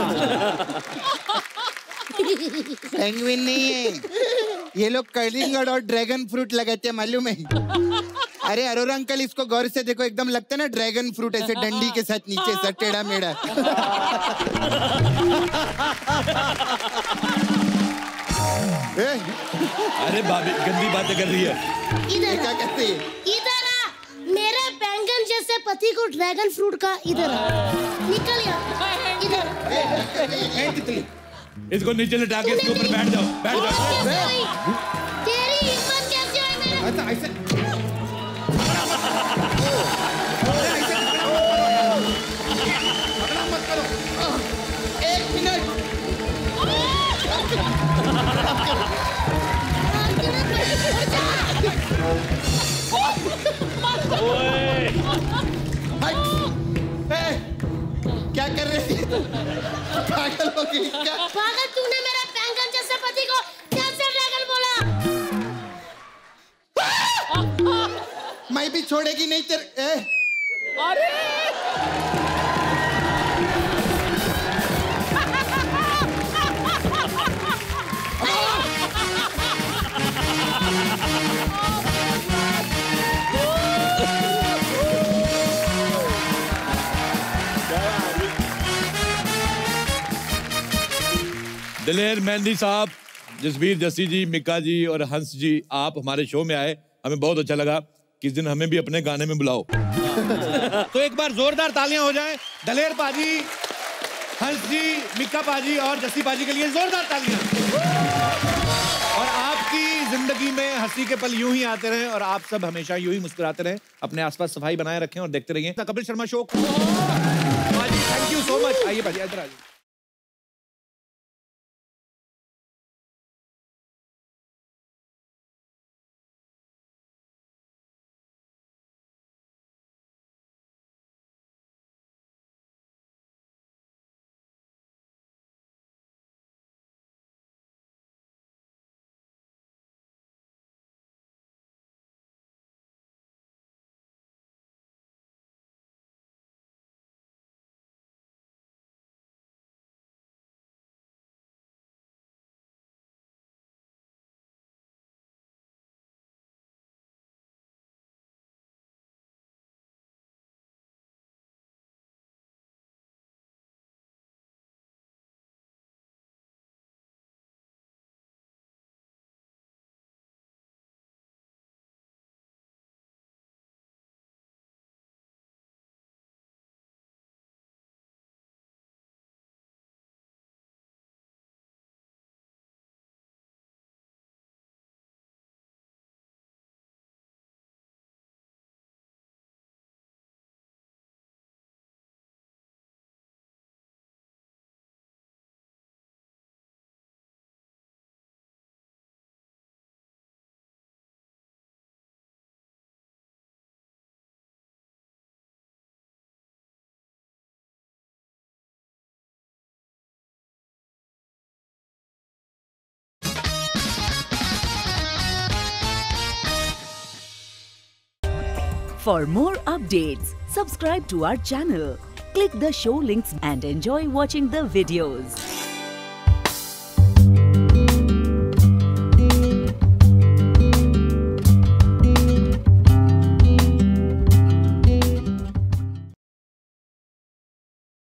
पेंगुइन नहीं है, ये लोग कलिंगड़ और ड्रैगन फ्रूट लगाते हैं, मालूम है? अरे अरोरा अंकल, इसको गौर से देखो, एकदम लगता है ना ड्रैगन फ्रूट, ऐसे डंडी के साथ नीचे से टेढ़ा मेढ़ा। अरे भाभी गंदी बातें कर रही है। इधर क्या कहते हैं? इधर आ, मेरे बैंगन जैसे पति को ड्रैगन फ्रूट का इधर आ, निकल यहाँ, इधर। इसको नीचे लिटा के इसके ऊपर बैठ जाओ, बैठ जाओ। तेरी हिम्मत कैसे है मेरे? अच्छा ऐसे मत करो। एक मिनट। क्या कर रही है? पागल हो गई क्या? पागल, तूने मेरे बैंगन जैसे पति को कैसे ड्रैगन बोला? मैं भी छोड़ेगी नहीं तेरे। ए? अरे दिलेर मेहंदी साहब, जसबीर जस्सी जी, मिका जी और हंस जी, आप हमारे शो में आए, हमें बहुत अच्छा लगा। किस दिन हमें भी अपने गाने में बुलाओ। तो एक बार जोरदार तालियां हो जाएं दलेर पाजी, हंस जी, मिका पाजी और जस्सी पाजी के लिए, जोरदार तालियां। और आपकी जिंदगी में हंसी के पल यूं ही आते रहें और आप सब हमेशा यूं ही मुस्कुराते रहें, अपने आसपास सफाई बनाए रखें और देखते रहिए कपिल शर्मा शो। पाजी थैंक यू सो मच। आइए पाजी, इधर आइए। For more updates, subscribe to our channel, click the show links and enjoy watching the videos.